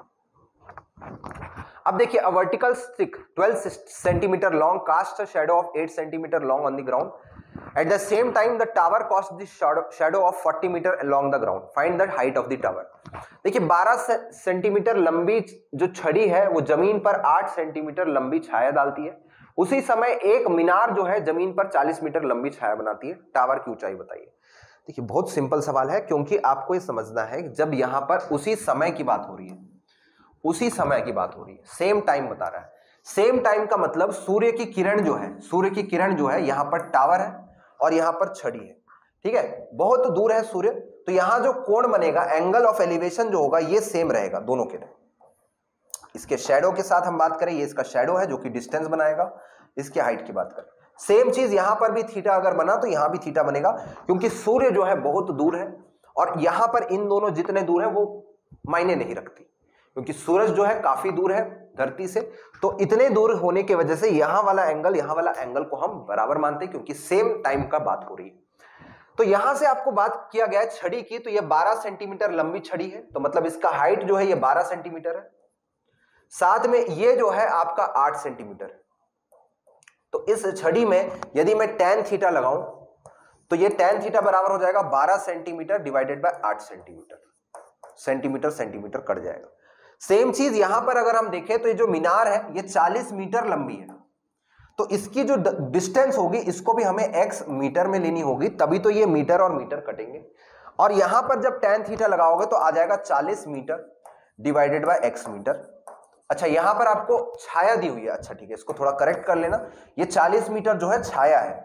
अब देखिए, a vertical stick 12 centimetre long cast a shadow of 8 centimetre long on the ground At the same time, the tower casts the shadow of 40 meter along the ground. Find the height of the tower. देखिए 12 सेंटीमीटर लंबी जो छड़ी है वो जमीन पर 8 सेंटीमीटर लंबी छाया डालती है। उसी समय एक मीनार जो है जमीन पर 40 मीटर लंबी छाया बनाती है। टावर की ऊंचाई बताइए। देखिए बहुत सिंपल सवाल है, क्योंकि आपको ये समझना है कि जब यहां पर उसी समय की बात हो रही है, उसी समय की बात हो रही है, सेम टाइम बता रहा है। सेम टाइम का मतलब सूर्य की किरण जो है, सूर्य की किरण जो है यहां पर टावर है और यहां पर छड़ी है, ठीक है, बहुत दूर है सूर्य, तो यहां जो कोण बनेगा, एंगल ऑफ एलिवेशन जो होगा ये सेम रहेगा दोनों के लिए। इसके शैडो के साथ हम बात करें, ये इसका शैडो है जो कि डिस्टेंस बनाएगा, इसके हाइट की बात करें, सेम चीज यहां पर भी थीटा अगर बना तो यहां भी थीटा बनेगा, क्योंकि सूर्य जो है बहुत दूर है और यहां पर इन दोनों जितने दूर है वो मायने नहीं रखती, क्योंकि सूरज जो है काफी दूर है धरती से, तो इतने दूर होने की वजह से यहां वाला एंगल को हम बराबर मानते हैं, क्योंकि सेम टाइम का बात हो रही है। तो यहां से आपको बात किया गया है छड़ी की, तो ये 12 सेंटीमीटर लंबी छड़ी है, तो मतलब इसका हाइट जो है ये 12 सेंटीमीटर है, साथ में ये जो है आपका 8 सेंटीमीटर है। तो इस छड़ी में यदि मैं tan थीटा लगाऊं तो ये tan थीटा बराबर हो जाएगा 12 centimetre divided by 8 centimetre, centimetre cut जाएगा। सेम चीज यहां पर अगर हम देखें तो ये जो मीनार है ये 40 मीटर लंबी है, तो इसकी जो डिस्टेंस होगी इसको भी हमें x मीटर में लेनी होगी, तभी तो ये मीटर और मीटर कटेंगे। और यहां पर जब tan थीटा लगाओगे तो आ जाएगा 40 metre divided by x metre. अच्छा यहां पर आपको छाया दी हुई है, अच्छा ठीक है, इसको थोड़ा करेक्ट कर लेना, ये 40 मीटर जो है छाया है,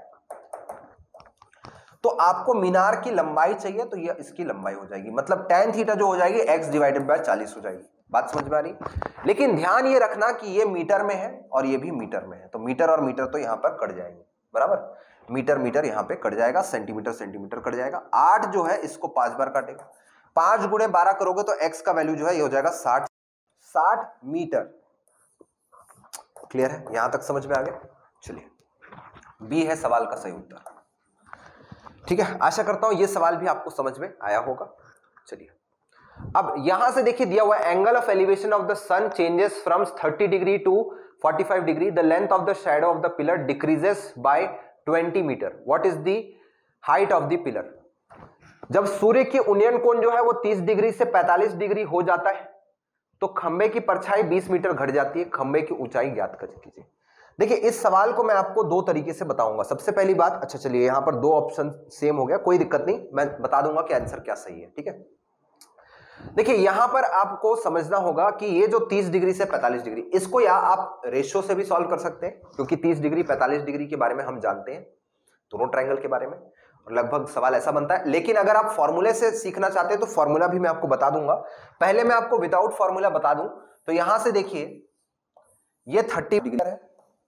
तो आपको मीनार की लंबाई चाहिए, तो ये इसकी लंबाई हो जाएगी, मतलब tan थीटा जो हो जाएगी x डिवाइडेड बाय 40 हो जाएगी। बात समझ में आ रही? लेकिन ध्यान ये रखना कि ये मीटर में है और ये भी मीटर में है, तो मीटर और मीटर तो यहां पर कट जाएंगे, बराबर, मीटर यहां पे कट जाएगा, सेंटीमीटर कट जाएगा। 8 जो है इसको 5 बार काटेगा, 5 गुणे 12 करोगे तो x का वैल्यू जो है ये हो जाएगा 60 मीटर। क्लियर है? यहां तक समझ में आ गया? चलिए बी है सवाल का सही उत्तर। ठीक है, आशा करता हूं ये सवाल भी आपको समझ में आया होगा। चलिए अब यहां से देखिए दिया हुआ angle of elevation of the sun changes from 30 degree to 45 degree, the length of the shadow of the pillar decreases by 20 metre, what is the height of the pillar. जब सूर्य की उन्नयन कोण जो है वो 30 डिग्री से 45 डिग्री हो जाता है तो खंबे की परछाई 20 मीटर घट जाती है, खंबे की ऊंचाई ज्ञात कर कीजिए। देखिए इस सवाल को मैं आपको दो तरीके से बताऊंगा। सबसे पहली बात, अच्छा चलिए यहां पर दो ऑप्शन सेम हो गया, कोई दिक्कत नहीं, मैं बता दूंगा कि आंसर क्या सही है। ठीक है, देखिए यहां पर आपको समझना होगा कि ये जो 30 डिग्री से 45 डिग्री, इसको या आप रेशियो से भी सॉल्व कर सकते हैं, क्योंकि 30 डिग्री 45 डिग्री के बारे में हम जानते हैं दोनों ट्रायंगल के बारे में, और लगभग सवाल ऐसा बनता है। लेकिन अगर आप फॉर्मूले से सीखना चाहते हैं तो फॉर्मूला भी मैं आपको बता दूंगा। पहले मैं आपको विदाउट फॉर्मूला बता दूं तो यहां से देखिए ये 30 डिग्री है,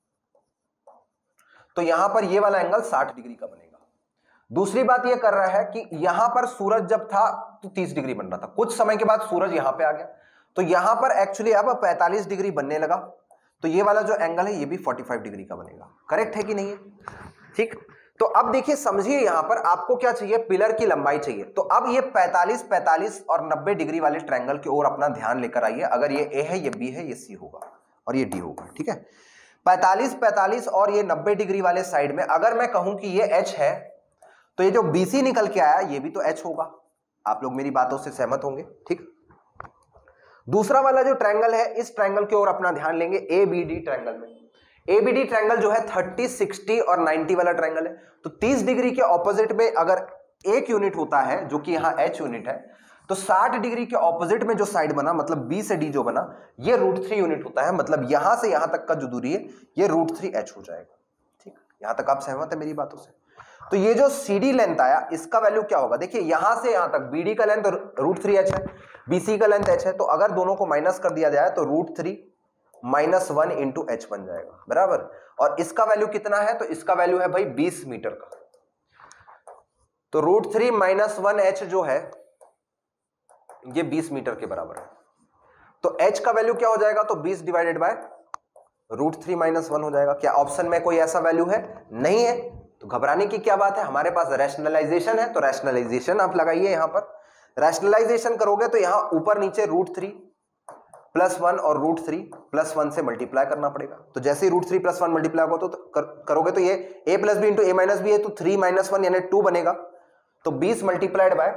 तो यहां पर ये वाला एंगल 60 डिग्री का बनेगा। दूसरी बात ये कर रहा है कि यहां पर सूरज जब था तो 30 डिग्री बन रहा था, कुछ समय के बाद सूरज यहां पे आ गया, तो यहां पर एक्चुअली अब 45 डिग्री बनने लगा, तो ये वाला जो एंगल है ये भी 45 डिग्री का बनेगा। करेक्ट है कि नहीं है? ठीक, तो अब देखिए समझिए यहां पर आपको क्या चाहिए, पिलर की लंबाई चाहिए। तो अब ये 45 और 90 डिग्री वाले ट्रायंगल की ओर अपना ध्यान लेकर आइए। अगर ये ए है, ये बी है, ये सी होगा और ये डी होगा। ठीक है, 45 और ये 90 डिग्री वाले साइड में अगर मैं कहूं कि ये एच है, तो ये जो बीसी निकल के आया ये भी तो एच होगा। आप लोग मेरी बातों से सहमत होंगे। ठीक, दूसरा वाला जो ट्रायंगल है, इस ट्रायंगल की ओर अपना ध्यान लेंगे, एबीडी ट्रायंगल में। एबीडी ट्रायंगल जो है 30, 60 और 90 वाला ट्रायंगल है। तो 30 डिग्री के ऑपोजिट में अगर एक यूनिट होता है जो कि यहां एच यूनिट है, तो 60 डिग्री के ऑपोजिट में जो साइड बना, मतलब बी से डी जो बना, ये √3 यूनिट होता है। मतलब यहां से यहां तक का जो दूरी है ये √3h हो जाएगा। ठीक, यहां तक आप सहमत है मेरी बातों से? तो ये जो CD लेंथ आया इसका वैल्यू क्या होगा, देखिए यहां से यहां तक BD का लेंथ √3h है, BC का लेंथ h है, तो अगर दोनों को माइनस कर दिया जाए तो √3 - 1 × h बन जाएगा, बराबर। और इसका वैल्यू कितना है, तो इसका वैल्यू है भाई 20 मीटर का। तो √3 - 1h जो है ये 20 मीटर के बराबर है। तो h का वैल्यू क्या हो जाएगा, तो 20 डिवाइडेड बाय √3 - 1 हो जाएगा। क्या ऑप्शन में कोई ऐसा वैल्यू है? नहीं है, तो घबराने की क्या बात है, हमारे पास रैशनलाइजेशन है, तो रैशनलाइजेशन आप लगाइए। यहां पर रैशनलाइजेशन करोगे तो यहां ऊपर नीचे √3 +1 और √3 +1 से मल्टीप्लाई करना पड़ेगा। तो जैसे ही √3 +1 मल्टीप्लाई होगा तो करोगे तो ये a + b × a - b है, तो 3 - 1 यानी 2 बनेगा। तो 20 मल्टीप्लाइड बाय,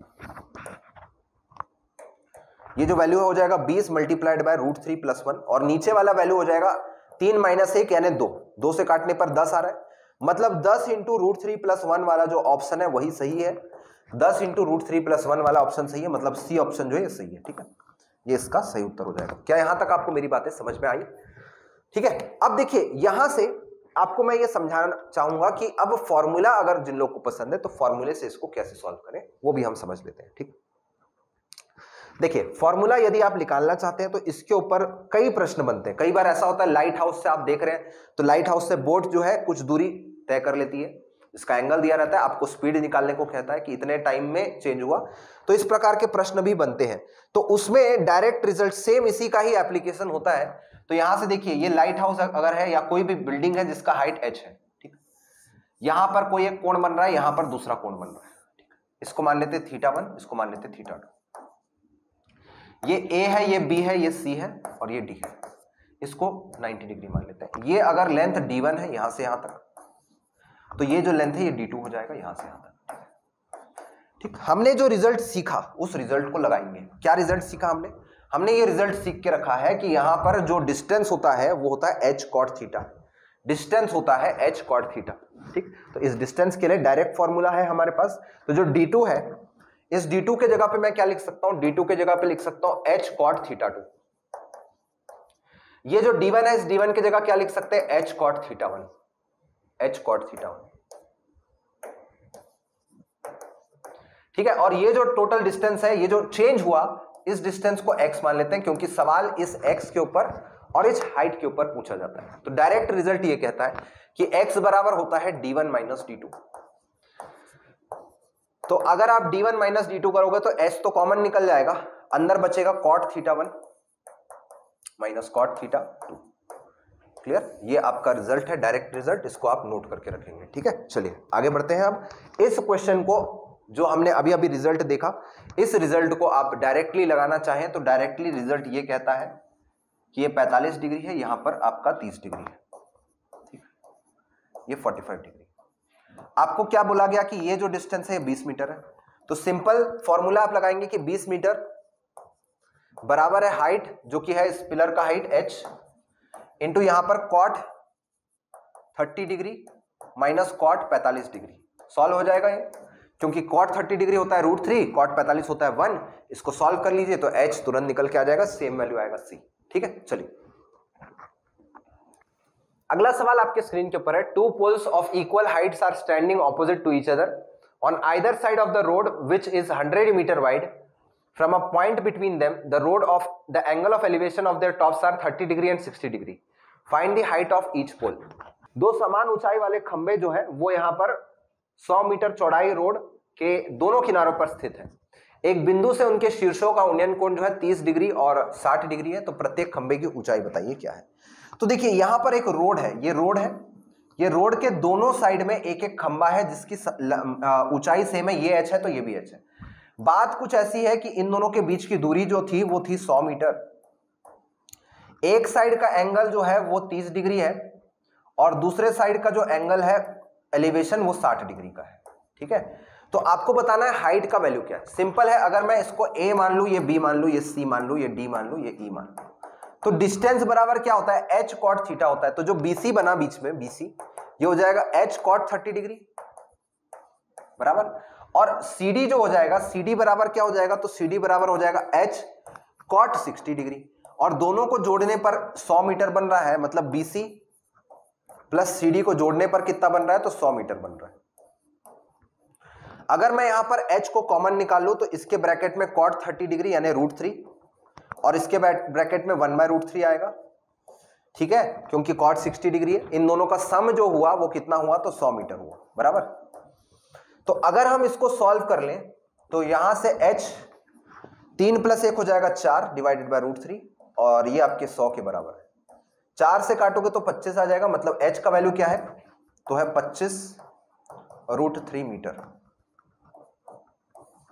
ये जो वैल्यू हो जाएगा 20 मल्टीप्लाइड बाय √3 +1, और नीचे वाला वैल्यू हो जाएगा 3 - 1 यानी 2, 2 से काटने पर 10 आ रहा है, मतलब 10 × √3 +1 वाला जो ऑप्शन है वही सही है। 10 × √3 +1 वाला ऑप्शन सही है, मतलब सी ऑप्शन जो है ये सही है। ठीक है, ये इसका सही उत्तर हो जाएगा। क्या यहां तक आपको मेरी बातें समझ में आई? ठीक है, अब देखिए यहां से आपको मैं ये समझाना चाहूंगा कि अब फॉर्मूला अगर जिन लोग को पसंद है तो फॉर्मूले से इसको कैसे सॉल्व करें वो भी हम समझ लेते हैं। ठीक, देखिए फॉर्मूला यदि आप निकालना चाहते हैं तो इसके ऊपर कई प्रश्न बनते हैं। कई बार ऐसा होता है लाइट हाउस से आप देख रहे हैं तो लाइट हाउस से बोट जो है कुछ दूरी तय कर लेती है, इसका एंगल दिया रहता है, आपको स्पीड निकालने को कहता है कि इतने टाइम में चेंज हुआ, तो इस प्रकार के प्रश्न भी बनते हैं। तो उसमें डायरेक्ट रिजल्ट सेम इसी का ही एप्लीकेशन होता है। तो यहां से देखिए ये लाइट हाउस अगर है या कोई भी बिल्डिंग है जिसका हाइट h है, ठीक, यहां पर कोई एक कोण बन रहा है, यहां पर दूसरा कोण बन रहा है, ठीक, इसको मान लेते θ1, इसको मान लेते θ2। ये a है, ये b है, ये c है और ये d है, इसको 90 डिग्री मान लेते हैं। ये अगर लेंथ d1 है यहां से यहां तक, तो ये जो लेंथ है ये d2 हो जाएगा यहां से यहां तक। ठीक, हमने जो रिजल्ट सीखा उस रिजल्ट को लगाएंगे। क्या रिजल्ट सीखा हमने ये रिजल्ट सीख के रखा है कि यहां पर जो डिस्टेंस होता है वो होता है h cot θ, डिस्टेंस होता है h cot θ। ठीक, तो इस डिस्टेंस के लिए डायरेक्ट फॉर्मूला है हमारे पास। तो जो d2 है, इस d2 के जगह पे मैं क्या लिख सकता हूं, d2 के जगह पे लिख सकता हूं h cot θ2। ये जो d1 है, इस d1 के जगह क्या लिख सकते हैं, h cot θ1, h cot θ1। ठीक है, और ये जो टोटल डिस्टेंस है, ये जो चेंज हुआ, इस डिस्टेंस को x मान लेते हैं क्योंकि सवाल इस x के ऊपर और इस हाइट के ऊपर पूछा जाता है। तो डायरेक्ट रिजल्ट ये कहता है कि x बराबर होता है d1 - d2। तो अगर आप d1 - d2 करोगे तो s तो कॉमन निकल जाएगा, अंदर बचेगा cot θ1 - cot θ2। क्लियर, ये आपका रिजल्ट है, डायरेक्ट रिजल्ट, इसको आप नोट करके रखेंगे। ठीक है, चलिए आगे बढ़ते हैं। अब इस क्वेश्चन को जो हमने अभी अभी रिजल्ट देखा, इस रिजल्ट को आप डायरेक्टली लगाना चाहें तो डायरेक्टली रिजल्ट ये कहता है कि ये 45 डिग्री है, यहां पर आपका 30 डिग्री है, ठीक, ये 45 डिग्री। आपको क्या बोला गया कि ये जो डिस्टेंस है 20 मीटर है, तो सिंपल फॉर्मूला आप लगाएंगे कि 20 मीटर बराबर है हाइट जो कि है इस पिलर का हाइट h इंटू यहां पर cot 30 degree minus cot 45 degree. Solve हो जाएगा ये, क्योंकि cot 30 डिग्री होता है √3, cot 45 होता है 1। इसको सॉल्व कर लीजिए तो h तुरंत निकल के आ जाएगा, सेम वैल्यू आएगा c। ठीक है, चलिए अगला सवाल आपके स्क्रीन के ऊपर है। 2 poles of equal heights are standing opposite to each other on either side of the road which is 100 meter wide. From a point between them, the angle of elevation of their tops are 30 degree and 60 degree. Find the height of each pole. दो समान ऊंचाई वाले खंबे जो है वो यहाँ पर 100 मीटर चौड़ाई रोड के दोनों किनारों पर स्थित है। एक बिंदु से उनके शीर्षों का उन्नयन कोण जो है 30 डिग्री और 60 डिग्री है। तो प्रत्येक खंबे की ऊंचाई बताइए क्या है। तो देखिए यहाँ पर एक रोड है, ये रोड है, ये रोड के दोनों साइड में एक एक खंबा है जिसकी ऊंचाई सेम है, ये h है तो ये भी h है। बात कुछ ऐसी है कि इन दोनों के बीच की दूरी जो थी वो थी 100 मीटर। एक साइड का एंगल जो है वो 30 डिग्री है और दूसरे साइड का जो एंगल है एलिवेशन वो 60 डिग्री का है। ठीक है, तो आपको बताना है हाइट का वैल्यू क्या है। सिंपल है, अगर मैं इसको a मान लू, ये b मान लू, ये c मान लू, ये d मान लू, ये e मान लू, तो डिस्टेंस बराबर क्या होता है, h cot थीटा होता है। तो जो bc बना बीच में, bc ये हो जाएगा h cot 30 डिग्री बराबर, और cd जो हो जाएगा, cd बराबर क्या हो जाएगा, तो cd बराबर हो जाएगा h cot 60 डिग्री। और दोनों को जोड़ने पर 100 मीटर बन रहा है, मतलब bc प्लस cd को जोड़ने पर कितना बन रहा है, तो 100 मीटर बन रहा है। अगर मैं यहां पर h को कॉमन निकाल लूं तो इसके ब्रैकेट में cot 30 डिग्री यानी √3 और इसके ब्रैकेट में 1/√3 आएगा। ठीक है, क्योंकि cot 60 डिग्री है, इन दोनों का सम जो हुआ वो कितना हुआ, तो 100 मीटर हुआ बराबर। तो अगर हम इसको सॉल्व कर लें तो यहां से h 3 + 1 हो जाएगा 4 डिवाइडेड बाय √3 और ये आपके 100 के बराबर है। 4 से काटोगे तो 25 आ जाएगा, मतलब h का वैल्यू क्या है, तो है 25 √3 मीटर।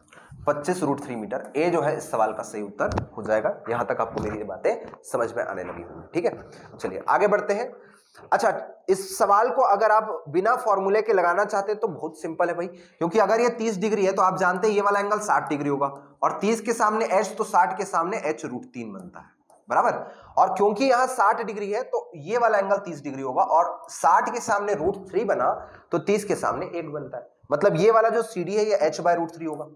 25√3 मीटर। ए जो है इस सवाल का सही उत्तर हो जाएगा। यहां तक आपको मेरी बातें समझ में आने लगी होंगी, ठीक है। चलिए आगे बढ़ते हैं। अच्छा, इस सवाल को अगर आप बिना फॉर्मूले के लगाना चाहते हैं तो बहुत सिंपल है भाई, क्योंकि अगर ये 30 डिग्री है तो आप जानते हैं ये वाला एंगल 60 डिग्री होगा, और 30 के सामने h तो 60 के सामने h√3 बनता है, बराबर। और क्योंकि यहाँ 60 डिग्री है तो ये वाला एंगल 30 डिग्री होगा, और 60 के सामने √3 बना तो 30 के सामने 1 बनता है, मतलब ये वाला जो CD है ये h/√3 होगा,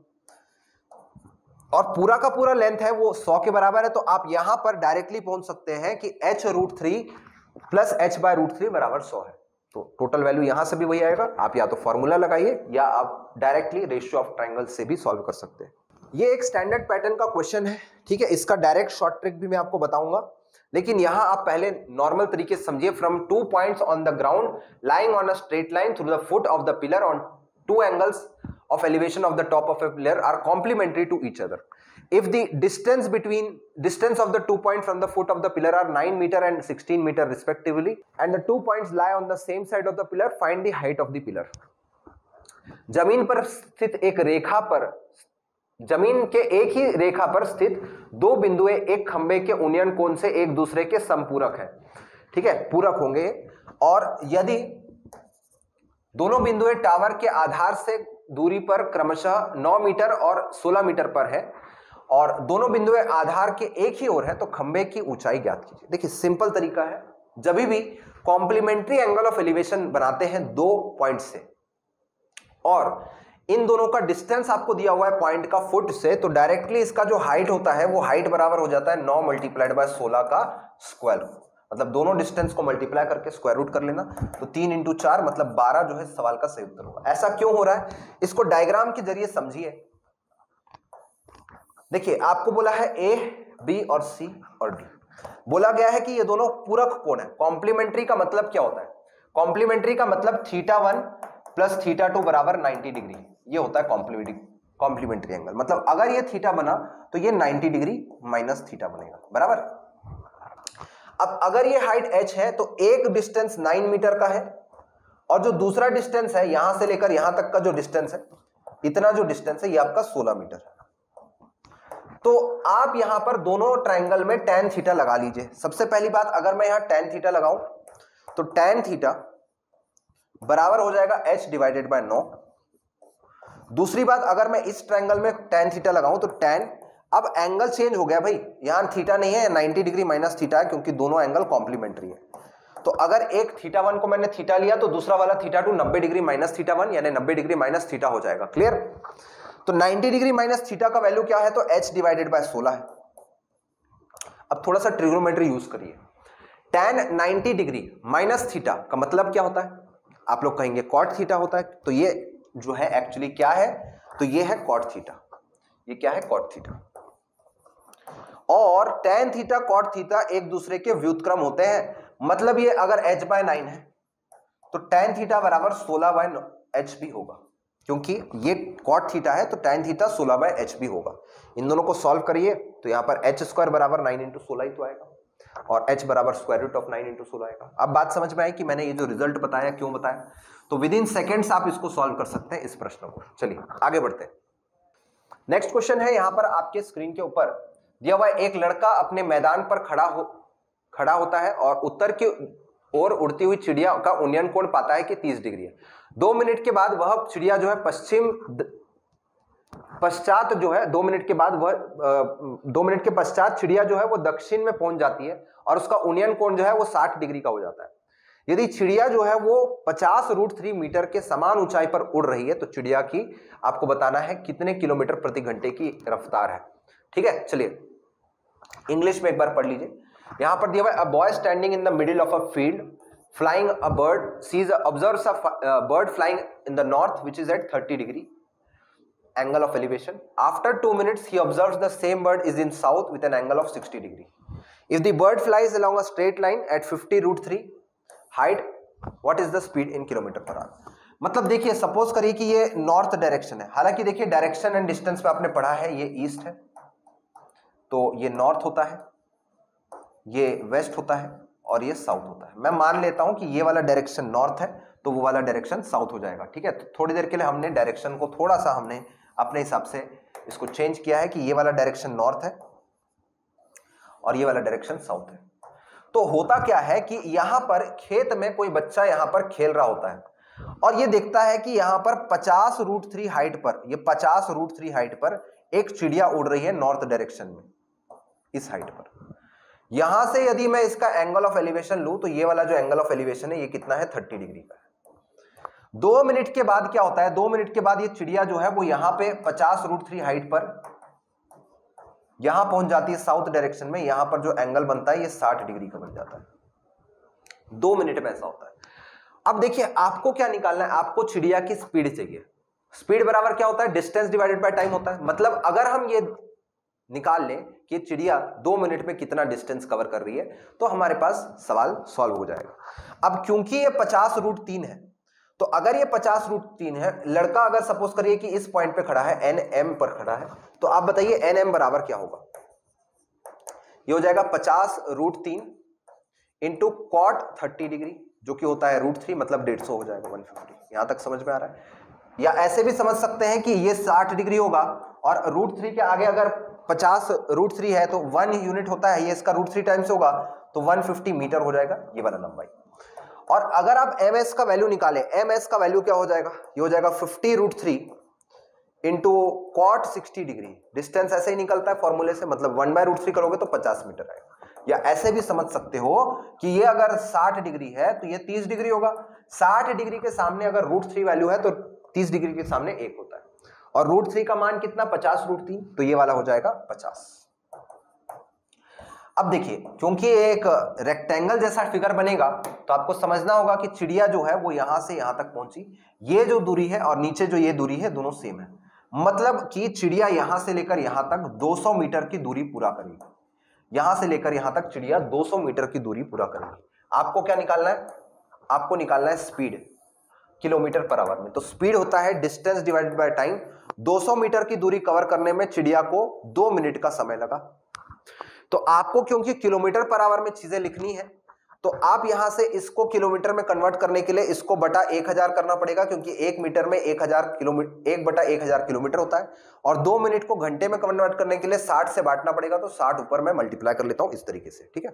और पूरा का पूरा लेंथ है वो 100 के बराबर है। तो आप यहां पर डायरेक्टली पहुंच सकते हैं कि h√3 प्लस h/√3 बराबर 100 है। तो टोटल वैल्यू यहां से भी वही आएगा। आप या तो फॉर्मूला लगाइए या आप डायरेक्टली रेशियो ऑफ ट्रायंगल से भी सॉल्व कर सकते हैं। ये एक स्टैंडर्ड पैटर्न का क्वेश्चन है, ठीक है। इसका डायरेक्ट शॉर्ट ट्रिक भी मैं आपको बताऊंगा, लेकिन यहां आप पहले नॉर्मल तरीके से समझिए। From 2 points on the ground lying on a straight line through the foot of the pillar on 2 angles of elevation of the top of a pillar are complementary to each other. If the distance of the 2 points from the foot of the pillar are 9 meter and 16 meter respectively, and the 2 points lie on the same side of the pillar, find the height of the pillar. जमीन पर स्थित एक रेखा पर, जमीन के एक ही रेखा पर स्थित दो बिंदुएं एक खंबे के उन्नयन कोण से एक दूसरे के समपूरक हैं, ठीक है, पूरक होंगे। और यदि दोनों बिंदुएं टावर के आधार से दूरी पर क्रमशः 9 मीटर और 16 मीटर पर है, और दोनों बिंदुएं आधार के एक ही ओर है, तो खंबे की ऊंचाई ज्ञात कीजिए। देखिए सिंपल तरीका है, जब भी कॉम्प्लीमेंट्री एंगल ऑफ एलिवेशन बनाते हैं 2 पॉइंट से, और इन दोनों का डिस्टेंस आपको दिया हुआ है पॉइंट का फुट से, तो डायरेक्टली इसका जो हाइट होता है वो हाइट बराबर हो जाता है 9 × 16 का स्क्वायर, मतलब दोनों डिस्टेंस को मल्टीप्लाई करके स्क्वायर रूट कर लेना, तो 3 × 4 मतलब 12 जो है सवाल का सही उत्तर होगा। ऐसा क्यों हो रहा है, इसको डायग्राम के जरिए समझिए। देखिए आपको बोला है A, B और C और D, बोला गया है कि ये दोनों पूरक कोण है। कॉम्प्लीमेंट्री का मतलब क्या होता है, कॉम्प्लीमेंट्री का मतलब θ1 + θ2 बराबर 90 डिग्री, ये होता है कॉम्प्लीमेंट्री एंगल। मतलब अगर ये थीटा बना तो ये 90 डिग्री माइनस थीटा बनेगा, बराबर। अब अगर ये हाइट h है तो एक डिस्टेंस 9 मीटर का है, और जो दूसरा डिस्टेंस है यहां से लेकर यहां तक का जो डिस्टेंस है, इतना जो डिस्टेंस है ये आपका 16 मीटर है। तो आप यहां पर दोनों ट्रायंगल में tan थीटा लगा लीजिए। सबसे पहली बात, अगर मैं यहां tan थीटा लगाऊं तो tan थीटा बराबर हो जाएगा h/9। दूसरी बात, अगर मैं इस ट्रायंगल में tan थीटा लगाऊं तो tan, अब एंगल चेंज हो गया भाई, यहां थीटा नहीं है, 90 डिग्री माइनस थीटा है, क्योंकि दोनों एंगल कॉम्प्लीमेंट्री है। तो अगर एक θ1 को मैंने थीटा लिया तो दूसरा वाला θ2 90 डिग्री माइनस θ1 यानी 90 डिग्री माइनस थीटा हो जाएगा। क्लियर। तो 90 डिग्री माइनस थीटा का वैल्यू क्या है, तो h/16 है। अब थोड़ा सा ट्रिग्नोमेट्री यूज करिए। tan 90 डिग्री माइनस थीटा का मतलब क्या होता है, आप लोग कहेंगे cot थीटा होता है। तो ये जो है एक्चुअली क्या है, तो ये है cot थीटा, ये क्या है cot थीटा। और tan थीटा cot थीटा एक दूसरे के व्युत्क्रम होते हैं, मतलब ये अगर h/9 है तो tan थीटा बराबर 16/h भी होगा, क्योंकि ये cot थीटा है तो tan थीटा 16/h भी होगा। इन दोनों को सॉल्व करिए तो यहां पर h² बराबर 9 × 16 ही तो आएगा, और h बराबर √9 × 16 आएगा। अब बात समझ में आई कि मैंने ये जो रिजल्ट बताया क्यों बताया, तो विद इन सेकेंड्स आप इसको सॉल्व कर सकते हैं इस प्रश्न को। चलिए आगे बढ़ते हैं। नेक्स्ट क्वेश्चन है, यहां पर आपके स्क्रीन के ऊपर दिया हुआ एक लड़का अपने मैदान पर खड़ा होता है और उत्तर की ओर उड़ती हुई चिड़िया का उन्नयन कोण पाता है कि 30 डिग्री है। 2 मिनट के बाद वह चिड़िया जो है 2 मिनट के पश्चात चिड़िया जो है वो दक्षिण में पहुंच जाती है और उसका उन्नयन कोण जो है वो 60 डिग्री का हो जाता है। यदि चिड़िया जो है वो 50√3 मीटर के समान ऊंचाई पर उड़ रही है तो चिड़िया की आपको बताना है कितने किलोमीटर प्रति घंटे की रफ्तार है। ठीक है, चलिए इंग्लिश में एक बार पढ़ लीजिए। यहां पर दिया हुआ है, a boy standing in the middle of a field flying a bird observes a bird flying in the north which is at 30 degree angle of elevation. After 2 minutes he observes the same bird is in south with an angle of 60 degree. If the bird flies along a straight line at 50√3 height, what is the speed in km/h? मतलब देखिए, सपोज करिए कि ये नॉर्थ डायरेक्शन है। हालांकि देखिए डायरेक्शन एंड डिस्टेंस पे आपने पढ़ा है, ये ईस्ट है तो ये नॉर्थ होता है, ये वेस्ट होता है और ये साउथ होता है। मैं मान लेता हूं कि ये वाला डायरेक्शन नॉर्थ है तो वो वाला डायरेक्शन साउथ हो जाएगा। ठीक है, तो थोड़ी देर के लिए हमने डायरेक्शन को थोड़ा सा हमने अपने हिसाब से इसको चेंज किया है कि ये वाला डायरेक्शन नॉर्थ है और ये वाला डायरेक्शन साउथ है। तो होता क्या है कि यहां पर खेत में कोई बच्चा यहां पर खेल रहा होता है और ये देखता है कि यहां पर 50√3 हाइट पर, ये 50√3 हाइट पर एक चिड़िया उड़ रही है नॉर्थ डायरेक्शन में, इस हाइट पर। यहां से यदि मैं इसका एंगल ऑफ एलिवेशन लूं तो ये वाला जो एंगल ऑफ एलिवेशन है ये कितना है, 30 डिग्री का है। 2 मिनट के बाद क्या होता है, 2 मिनट के बाद ये चिड़िया जो है वो यहां पे 50√3 हाइट पर यहां पहुंच जाती है साउथ डायरेक्शन में। यहां पर जो एंगल बनता है ये 60 डिग्री का बन जाता है। 2 मिनट में ऐसा होता है। अब देखिए आपको क्या निकालना है, आपको चिड़िया की स्पीड चाहिए। स्पीड बराबर क्या होता है, डिस्टेंस डिवाइडेड बाय टाइम होता है। मतलब अगर हम ये निकाल लें कि चिड़िया 2 मिनट में कितना डिस्टेंस कवर कर रही है तो हमारे पास सवाल सॉल्व हो जाएगा। अब क्योंकि ये 50√3 है तो अगर ये 50√3 है, लड़का अगर सपोज करिए कि इस पॉइंट पे खड़ा है, NM पर खड़ा है, तो आप बताइए NM बराबर क्या होगा। ये हो जाएगा 50√3 इंटू cot 30 डिग्री जो कि होता है √3, मतलब 150 हो जाएगा, 150। यहां तक समझ में आ रहा है? या ऐसे भी समझ सकते हैं कि ये 60 डिग्री होगा और √3 के आगे अगर 50√3 है तो 1 यूनिट होता है, ये इसका √3 टाइम्स होगा तो 150 मीटर हो जाएगा ये वाला लंबाई। और अगर आप ms का वैल्यू निकालें, ms का वैल्यू क्या हो जाएगा, ये हो जाएगा 50√3 इंटू cot 60 डिग्री। डिस्टेंस ऐसे ही निकलता है फॉर्मूले से, मतलब 1/√3 करोगे तो 50 मीटर आएगा। या ऐसे भी समझ सकते हो कि ये अगर 60 डिग्री है तो ये 30 डिग्री होगा। 60 डिग्री के सामने अगर √3 वैल्यू है तो 30 डिग्री के सामने 1 होता है और √3 का मान कितना, 50√3, तो ये वाला हो जाएगा 50। अब देखिए क्योंकि एक रेक्टेंगल जैसा फिगर बनेगा तो आपको समझना होगा कि चिड़िया जो है वो यहां से यहां तक पहुंची, ये जो दूरी है और नीचे जो ये दूरी है दोनों सेम है, मतलब कि चिड़िया यहां से लेकर यहां तक 200 मीटर की दूरी पूरा करेगी। यहां से लेकर यहां तक चिड़िया 200 मीटर की दूरी पूरा करेगी। आपको क्या निकालना है, आपको निकालना है स्पीड किलोमीटर पर आवर में। तो स्पीड होता है distance divided by time. 200 metre की दूरी कवर करने में चिड़िया को 2 मिनट का समय लगा। तो आपको क्योंकि किलोमीटर पर आवर में चीजें लिखनी है तो आप यहां से इसको किलोमीटर में कन्वर्ट करने के लिए इसको बटा 1000 करना पड़ेगा, क्योंकि 1 मीटर में 1000 किलोमीटर, 1/1000 किलोमीटर होता है। और 2 मिनट को घंटे में कन्वर्ट करने के लिए 60 से बांटना पड़ेगा, तो 60 ऊपर मैं मल्टीप्लाई कर लेता हूं इस तरीके से, ठीक है।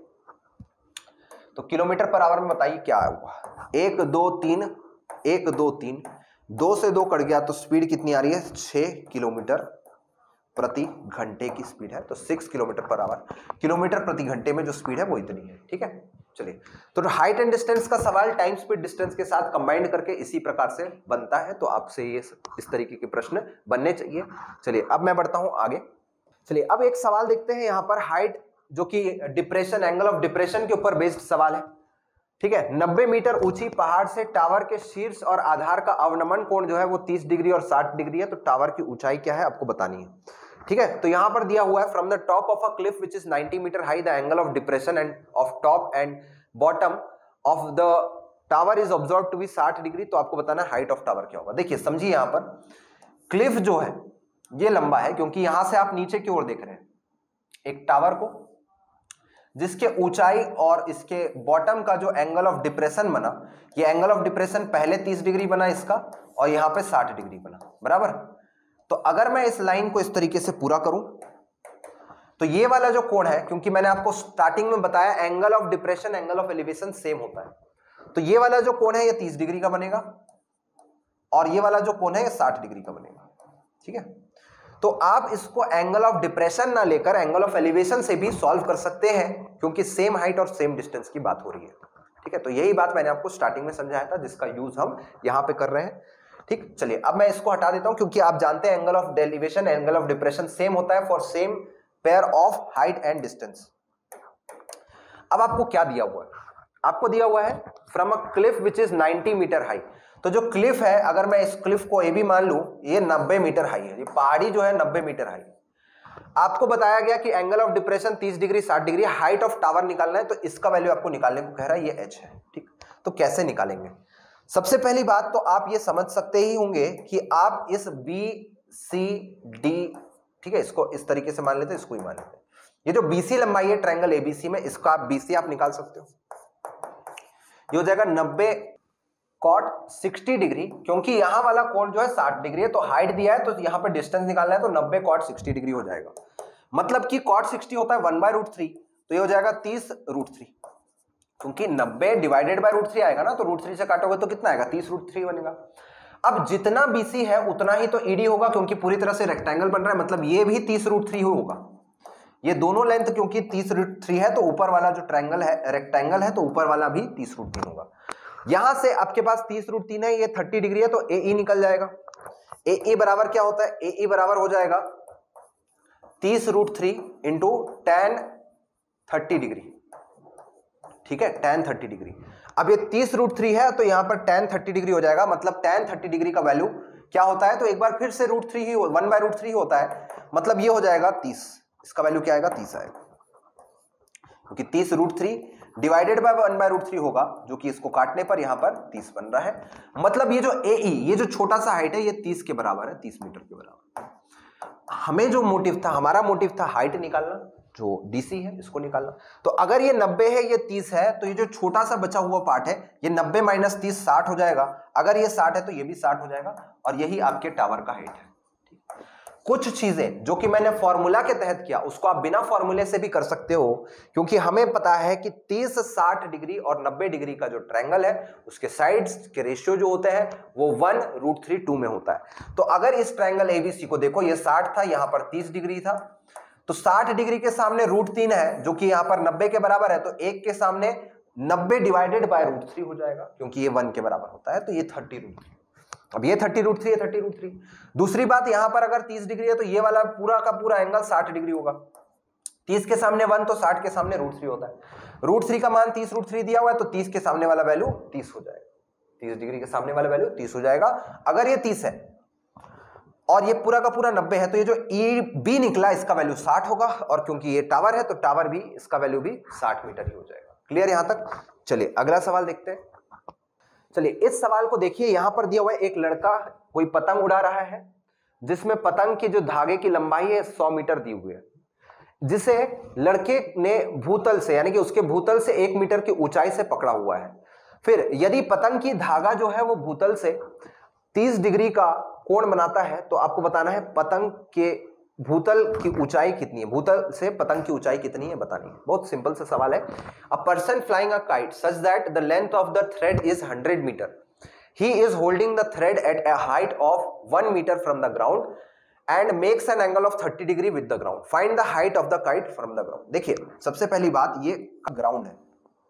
तो किलोमीटर पर आवर में बताइए क्या होगा, 1 2 3 1 2 3, 2 से 2 कट गया तो स्पीड कितनी आ रही है, 6 किलोमीटर प्रति घंटे की स्पीड है। तो 6 किलोमीटर पर आवर, किलोमीटर प्रति घंटे में जो स्पीड है वो इतनी है, ठीक है। चलिए, तो हाइट एंड डिस्टेंस का सवाल टाइम स्पीड डिस्टेंस के साथ कंबाइंड करके इसी प्रकार से बनता है, तो आपसे ये इस तरीके के प्रश्न बनने चाहिए। चलिए अब मैं बढ़ता हूं आगे। चलिए अब एक सवाल देखते हैं यहाँ पर, हाइट जो कि डिप्रेशन, एंगल ऑफ डिप्रेशन के ऊपर बेस्ड सवाल है, ठीक है। 90 मीटर ऊंची पहाड़ से टावर के शीर्ष और आधार का अवनमन कोण जो है वो 30 डिग्री और 60 डिग्री है। तो टावर की ऊंचाई क्या है आपको बतानी है, ठीक है। तो यहां पर दिया हुआ है, from the top of a cliff which is 90 metre high the angle of depression end of top and bottom of the tower is observe to be 60 degree. तो आपको बताना है हाइट ऑफ टावर क्या होगा। देखिए समझिए, यहां पर क्लिफ जो है ये लंबा है क्योंकि यहां से आप नीचे की ओर देख रहे हैं एक टावर को, जिसके ऊंचाई और इसके बॉटम का जो एंगल ऑफ डिप्रेशन बना, ये एंगल ऑफ डिप्रेशन पहले 30 डिग्री बना इसका और यहां पे 60 डिग्री बना, बराबर। तो अगर मैं इस लाइन को इस तरीके से पूरा करूं तो ये वाला जो कोण है, क्योंकि मैंने आपको स्टार्टिंग में बताया angle of depression angle of elevation same होता है, तो ये वाला जो कोण है ये 30 डिग्री का बनेगा और ये वाला जो कोण है ये 60 डिग्री का बनेगा, ठीक है। तो आप इसको एंगल ऑफ डिप्रेशन ना लेकर एंगल ऑफ एलिवेशन से भी सॉल्व कर सकते हैं, क्योंकि सेम हाइट और सेम डिस्टेंस की बात हो रही है, ठीक है। तो यही बात मैंने आपको स्टार्टिंग में समझाया था, जिसका यूज हम यहां पे कर रहे हैं, ठीक। चलिए अब मैं इसको हटा देता हूं, क्योंकि आप जानते हैं angle of elevation angle of depression same होता है for same pair of height and distance. अब आपको क्या दिया हुआ है, आपको दिया हुआ है from a cliff which is 90 metre high. तो जो क्लिफ है, अगर मैं इस क्लिफ को ए भी मान लूं, ये 90 मीटर हाई है, ये पहाड़ी जो है 90 मीटर हाई। आपको बताया गया कि angle of depression 30 degree 60 degree, height of tower निकालना है, तो इसका वैल्यू आपको निकालने को कह रहा है, ये h है, ठीक। तो कैसे निकालेंगे, सबसे पहली बात तो आप ये समझ सकते ही होंगे कि आप इस BCD, ठीक है, इसको इस तरीके से मान लेते हैं, इसको ही मान लेते हैं। ये जो BC लंबाई है ट्रायंगल ABC में, इसका आप BC आप निकाल सकते हो, ये हो जाएगा 90 cot 60 डिग्री, क्योंकि यहाँ वाला कोण जो है 60 डिग्री है, तो हाइट दिया है तो यहाँ पर डिस्टेंस निकालना है, तो 90 cot 60 डिग्री हो जाएगा। मतलब कि cot 60 होता है 1/√3, तो ये हो जाएगा 30√3, क्योंकि 90 डिवाइडेड बाय √3 आएगा ना, तो √3 से काटोगे तो कितना आएगा, 30√3 बनेगा। अब जितना BC है उतना ही तो ED होगा, क्योंकि पूरी तरह से रेक्टेंगल बन रहा है, मतलब ये भी 30√3 होगा। ये दोनों लेंथ क्योंकि 30√3 है, तो ऊपर वाला जो ट्रायंगल है, रेक्टेंगल है, तो ऊपर वाला भी 30√3 होगा। यहां से आपके पास 30√3 है, ये 30 डिग्री है, तो AE निकल जाएगा। AE बराबर क्या होता है, AE बराबर हो जाएगा 30√3 इंटू tan 30 डिग्री, ठीक है, tan 30 डिग्री। अब ये 30√3 है, तो यहां पर tan 30 डिग्री हो जाएगा, मतलब tan 30 डिग्री का वैल्यू क्या होता है, तो एक बार फिर से √3 ही 1/√3 होता है, मतलब ये हो जाएगा 30, इसका वैल्यू क्या आएगा, 30 आएगा, क्योंकि 30√3 डिवाइडेड बाय 1/√3 होगा, जो कि इसको काटने पर यहां पर 30 बन रहा है। मतलब ये जो AE, ये जो छोटा सा हाइट है, ये 30 के बराबर है, 30 मीटर के बराबर। हमें जो मोटिव था, हमारा मोटिव था हाइट निकालना, जो DC है इसको निकालना। तो अगर ये 90 है, ये 30 है, तो ये जो छोटा सा बचा हुआ पार्ट है, ये 90 - 30 60 हो जाएगा। अगर ये 60 है तो ये भी 60 हो जाएगा, और यही आपके टावर का हाइट है। कुछ चीजें जो कि मैंने फॉर्मूला के तहत किया, उसको आप बिना फॉर्मूले से भी कर सकते हो, क्योंकि हमें पता है कि 30, 60 डिग्री और 90 डिग्री का जो ट्रायंगल है, उसके साइड्स के रेशियो जो होते हैं वो 1√3 में होता है। तो अगर इस ट्रायंगल ABC को देखो, ये 60 था, यहां पर 30 डिग्री था, तो 60 डिग्री के सामने √3 है, जो कि यहां पर 90 के बराबर है, तो 1 के सामने 90 डिवाइडेड बाय √3 हो जाएगा, क्योंकि ये 1 के बराबर होता है, तो ये 30√3। अब ये 30√3 है, 30√3। दूसरी बात, यहां पर अगर 30 डिग्री है, तो ये वाला पूरा का पूरा एंगल 60 डिग्री होगा। 30 के सामने 1, तो 60 के सामने √3 होता है। √3 का मान 30√3 दिया हुआ है, तो 30 के सामने वाला वैल्यू 30 हो जाएगा। 30 डिग्री के सामने वाला वैल्यू 30 हो जाएगा। अगर ये 30 है और ये पूरा का पूरा 90 है, तो ये जो EB निकला, इसका वैल्यू 60 होगा, और क्योंकि ये टावर है, तो टावर भी, इसका वैल्यू भी 60 मीटर ही हो जाएगा। क्लियर यहां तक? चलिए अगला सवाल देखते हैं। चलिए इस सवाल को देखिए, यहां पर दिया हुआ है, एक लड़का कोई पतंग उड़ा रहा है, जिसमें पतंग की जो धागे की लंबाई है 100 मीटर दी हुई है, जिसे लड़के ने भूतल से, यानी कि उसके भूतल से 1 मीटर की ऊंचाई से पकड़ा हुआ है। फिर यदि पतंग की धागा जो है वो भूतल से 30 डिग्री का कोण बनाता है, तो आपको बताना है पतंग के भूतल की ऊंचाई कितनी है, भूतल से पतंग की ऊंचाई कितनी है बतानी है। बहुत सिंपल सा सवाल है। A person flying a kite such that the length of the thread is 100 metre, he is holding the thread at a height of 1 meter from the ground and makes an angle of 30 degree with the ground. Find the height of the kite from the ground. देखिए सबसे पहली बात, ये ग्राउंड है,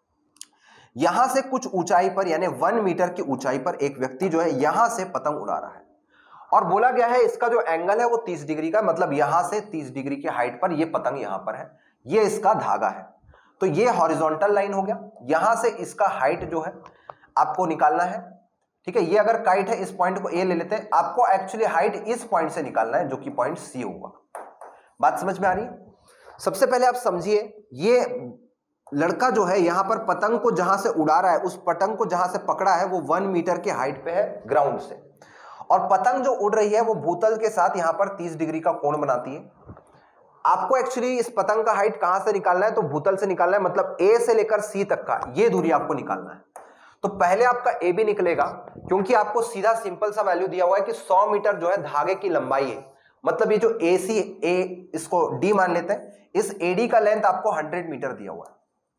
यहां से कुछ ऊंचाई पर, यानी 1 मीटर की ऊंचाई पर एक व्यक्ति जो है यहां से पतंग उड़ा रहा है, और बोला गया है इसका जो एंगल है वो 30 डिग्री का, मतलब यहां से 30 डिग्री के हाइट पर ये पतंग यहां पर है, ये इसका धागा है, तो ये हॉरिजॉन्टल लाइन हो गया। यहां से इसका हाइट जो है आपको निकालना है, ठीक है। ये अगर काइट है, इस पॉइंट को A ले लेते हैं, आपको एक्चुअली हाइट इस पॉइंट से निकालना है, जो कि पॉइंट C होगा। बात समझ में आ रही है? सबसे पहले आप समझिए, ये लड़का जो है यहां पर पतंग को जहां से उड़ा रहा है, उस पतंग को जहां से पकड़ा है वो 1 मीटर के हाइट पे है ग्राउंड से, और पतंग जो उड़ रही है वो भूतल के साथ यहां पर 30 डिग्री का कोण बनाती है। आपको एक्चुअली इस पतंग का हाइट कहां से निकालना है, तो भूतल से निकालना है, मतलब A से लेकर C तक का ये दूरी आपको निकालना है। तो पहले आपका AB निकलेगा, क्योंकि आपको सीधा सिंपल सा वैल्यू दिया हुआ है कि 100 मीटर जो है धागे की लंबाई है, मतलब ये जो AC A, इसको D मान लेते हैं, इस AD का लेंथ आपको 100 मीटर दिया हुआ है,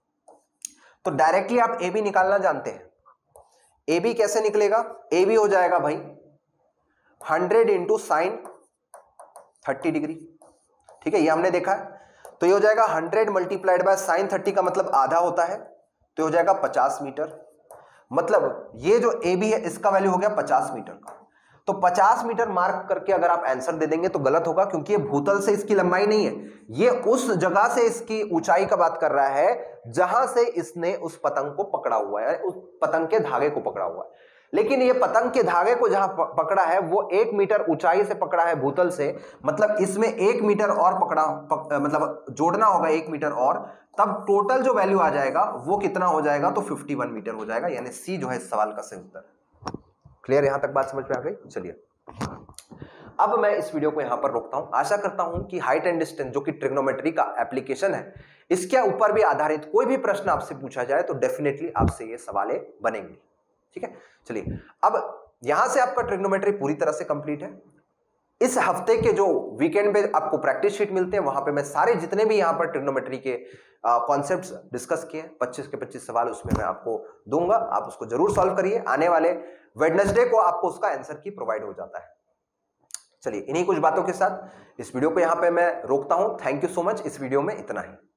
तो डायरेक्टली आप AB निकालना जानते हैं। AB कैसे निकलेगा? AB हो जाएगा भाई 100 इंटू साइन 30 डिग्री, ठीक है, ये हमने देखा है। तो ये हो जाएगा 100 मल्टीप्लाइड बाय साइन 30 का मतलब आधा होता है, तो हो जाएगा 50 मीटर। मतलब ये जो AB है इसका वैल्यू हो गया 50 मीटर का। तो 50 मीटर मार्क करके अगर आप आंसर दे देंगे तो गलत होगा, क्योंकि ये भूतल से इसकी लंबाई नहीं है, ये उस जगह से इसकी ऊंचाई का बात कर रहा है जहां से इसने उस पतंग को पकड़ा हुआ है, उस पतंग के धागे को पकड़ा हुआ है। लेकिन ये पतंग के धागे को जहां पकड़ा है वो 1 मीटर ऊंचाई से पकड़ा है भूतल से, मतलब इसमें 1 मीटर और मतलब जोड़ना होगा 1 मीटर और, तब टोटल जो वैल्यू आ जाएगा वो कितना हो जाएगा, तो 51 मीटर हो जाएगा, यानी C जो है इस सवाल का सही उत्तर। क्लियर? यहां तक बात समझ में आ गई? चलिए अब मैं इस वीडियो को यहां पर रोकता हूं। आशा करता हूं कि हाइट एंड डिस्टेंस जो कि ट्रिग्नोमेट्री का एप्लीकेशन है, इसके ऊपर भी आधारित कोई भी प्रश्न आपसे पूछा जाए तो डेफिनेटली आपसे ये सवाल बनेंगे। ठीक है, चलिए अब यहां से आपका ट्रिग्नोमेट्री पूरी तरह से कंप्लीट है। इस हफ्ते के जो वीकेंड पे आपको प्रैक्टिस शीट मिलते हैं वहां पे मैं सारे जितने भी यहां पर ट्रिग्नोमेट्री के कॉन्सेप्ट्स डिस्कस किए 25 के 25 सवाल उसमें मैं आपको दूंगा, आप उसको जरूर सॉल्व करिए। आने वाले वेडनेसडे को आपको उसका आंसर की प्रोवाइड हो जाता है। चलिए इन्हीं कुछ बातों के साथ इस वीडियो को यहां पे मैं रोकता हूं। Thank you so much. इस वीडियो में इतना ही।